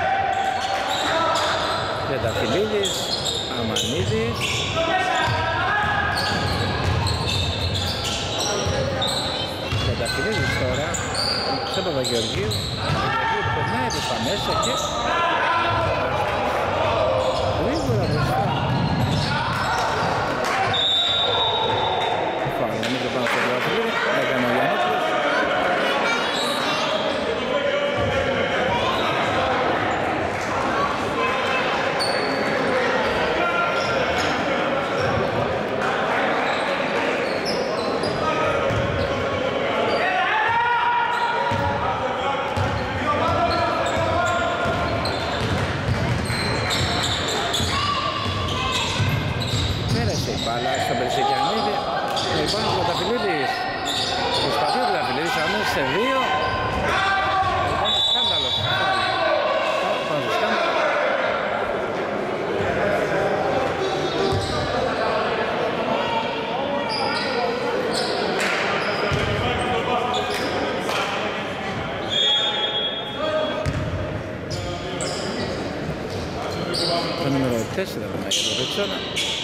Τεταφυλίδης, Αμανίδης. Τεταφυλίδης τώρα, σε Παπαγεωργίου. Παπαγεωργίου περνάει τους τα μέσα και γρήγορα μπροστά. Νομίζω πάνω στο Τεταφυλίδη, έκανε ο Γιαννόπουλος. Πέρασε η μπάλα στον Περσικιανίδη. Λοιπόν, ο Ταφιλίδης. Προσπαθεί ο Ταφιλίδης, αμέσως σε 2. Λοιπόν, σκάνδαλο. Πάνω στο σκάνδαλο. Το νούμερο 4 περνάει για το Βετσόνα.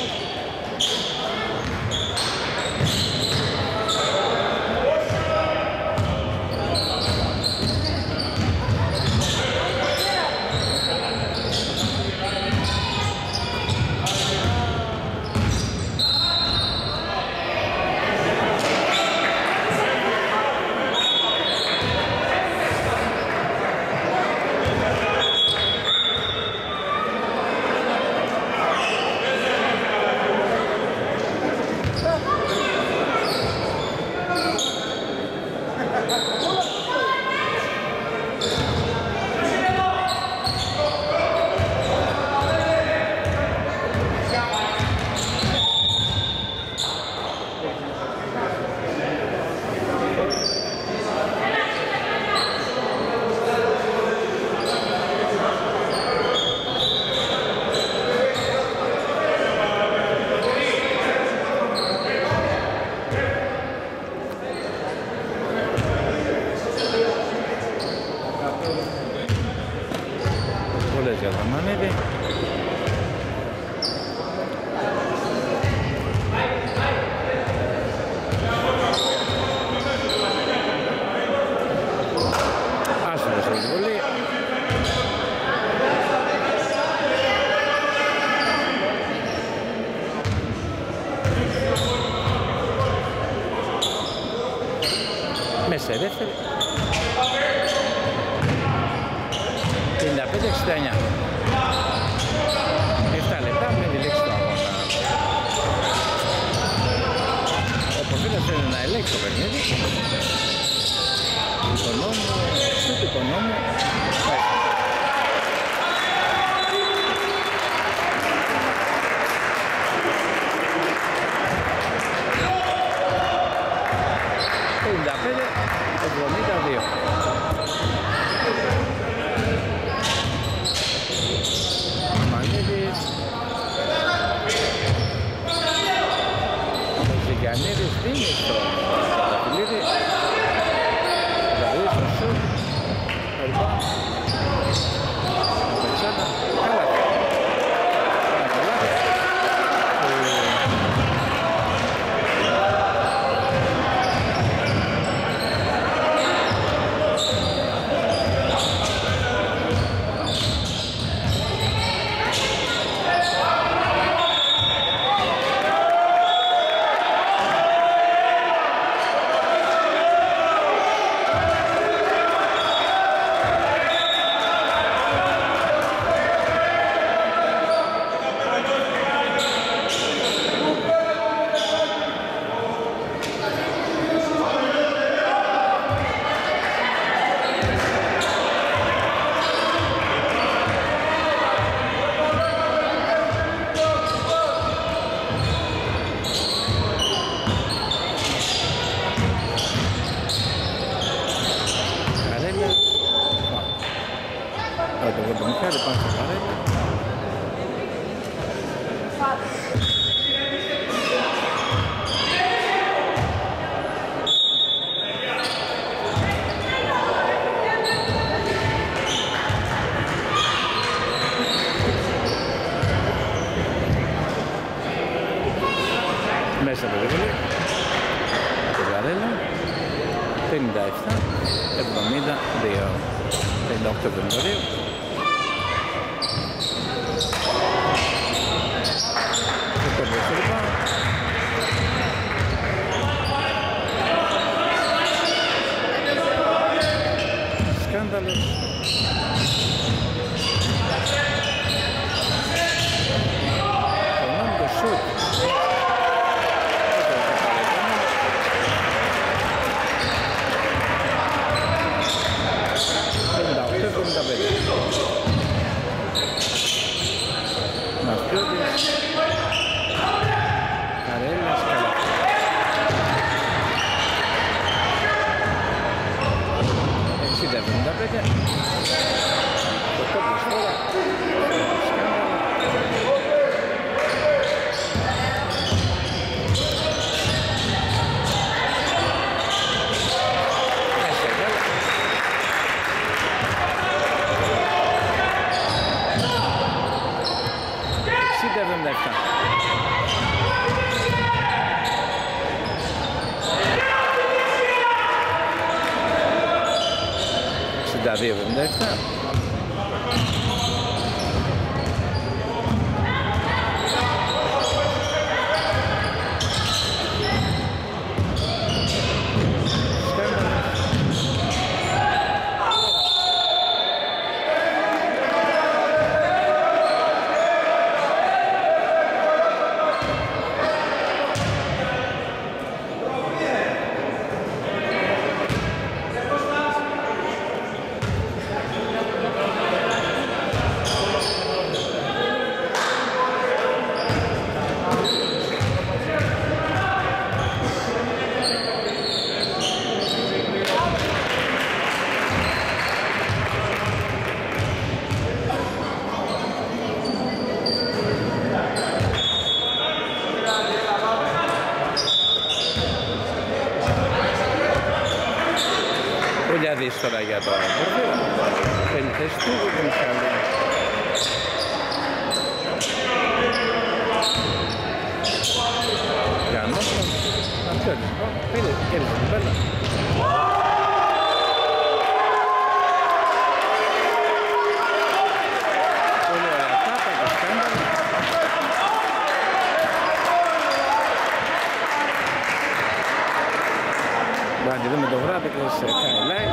Πολλές για Δαμανίδη. Άσχολος από την βολή. Μέσα η δεύτερη. 55-69. 7 λεπτά πριν τη λήξη του αγώνα. Ο Πορφίλας θέλει να ελέγξει το παιχνίδι. Οικονόμου, σούτ Οικονόμου. Γιαννίδης δίνει στο Ταφυλίδη. Δηλαδή στο σουτ. Εδώ. Περισσάτα. Καλά. Μέσα από το βίβλιο, από το Γαρέλα, 57, 72, 58-72. Το δεύτερο σκάνδαλος. Φαινόμενο το σουτ. Μαστιώτης, Καρέλας, καλά. 60-75. Το τόπος τώρα. Σκάνδαλο. 62-77. Δύσκολα για το Βορβίο. Θέλει θέση του δεν είναι καλή. Για νόστον, αυτό είναι. Πήρε, κέρδισε την πέλα. Πολύ ωραία τάπα και σκάνδαλο. Μπορούμε να τη δούμε το βράδυ και σε highlight.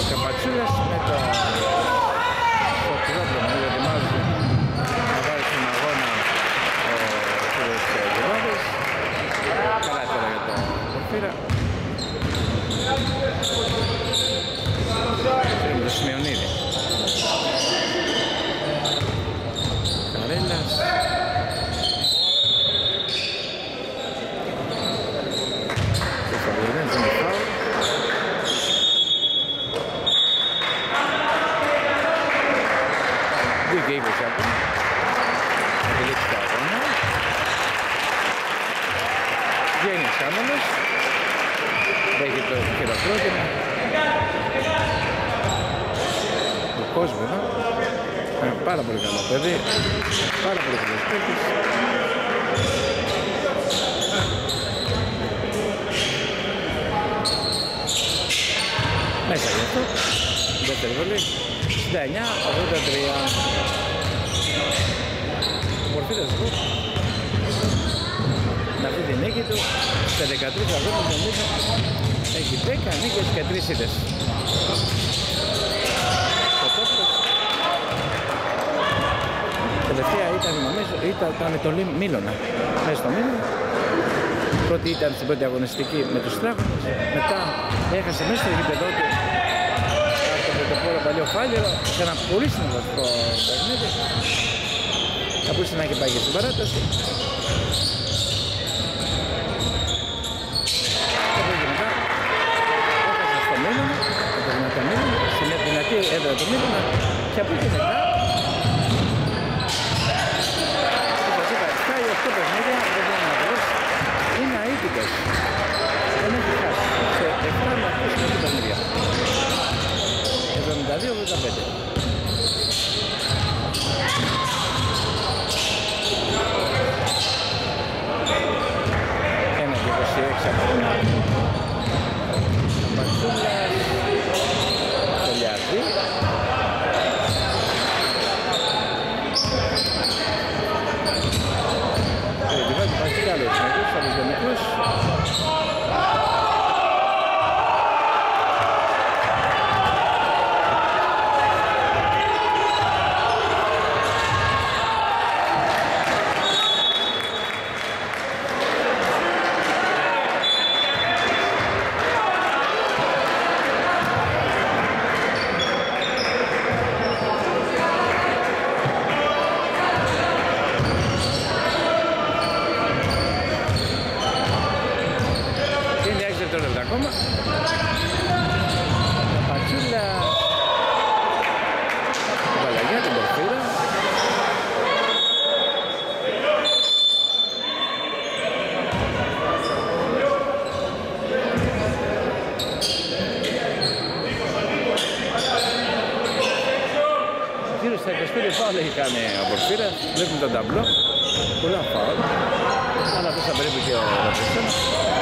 Καπατσούλας με το Σωτηρόπλωμα που ετοιμάζεται να βάλει στον αγώνα ο φίλος Γεβάδης. Καλά τώρα για το Πορφύρα. Θέλει το Σημειονίδη. Καρέλας. Και θα βγαίνει, δεν είναι φάουλ. Και 20 ακόμα. Θα τελείξει το αγώνα. Βγαίνει ο Σάμονος. Δέχεται το χειροκρότημα του κόσμου εδώ. Είναι πάρα πολύ καλό παιδί. Πάρα πολύ καλός παίκτης. Μέσα γι' αυτό. Δεύτερη βολή. 69-83. Πορφύρας του με αυτή την νίκη του σε 13 αγώνες νομίζω έχει 10 νίκες και 3 ήττες. Στο τόπλος τελευταία ήταν το Μίλωνα μέσα στο Μίλωνα. Πρώτη ήταν στην πρώτη αγωνιστική με τους Τράγωνες, μετά έχασε μέσα στο γήπεδο του το πόρο παλιό Φάλιρο σε ένα πολύ συνεργαστικό παιχνίδι. Θα μπορούσε να έχει πάει και στην παράταση. Και από εκεί μετά έχασε στο Μίλωνα, το δυνατό Μίλωνα, στην δυνατή έδρα του Μίλωνα και από εκεί μετά όπως είπα 7 ή 8 παιχνίδια δεν μπορεί να τελειώσει. Είναι αίτητες. Δεν έχει χάσει σε 7 με 8 παιχνίδια. 72-85. Ένα και 26 ακόμα. Πατσούλας. Στολιάδη. Διβάζει πάση κι άλλο εξημετούς, από τους δεμικούς. Ακόμα Πατσούλα Βαλαγιά την Πορφύρα. Γύρω στα 25 φάουλ έχει κάνει ο Πορφύρας. Βλέπουμε τον ταμπλό. Πολλά φάουλ. Αλλά τόσο περίπου και ο Ραπιστός.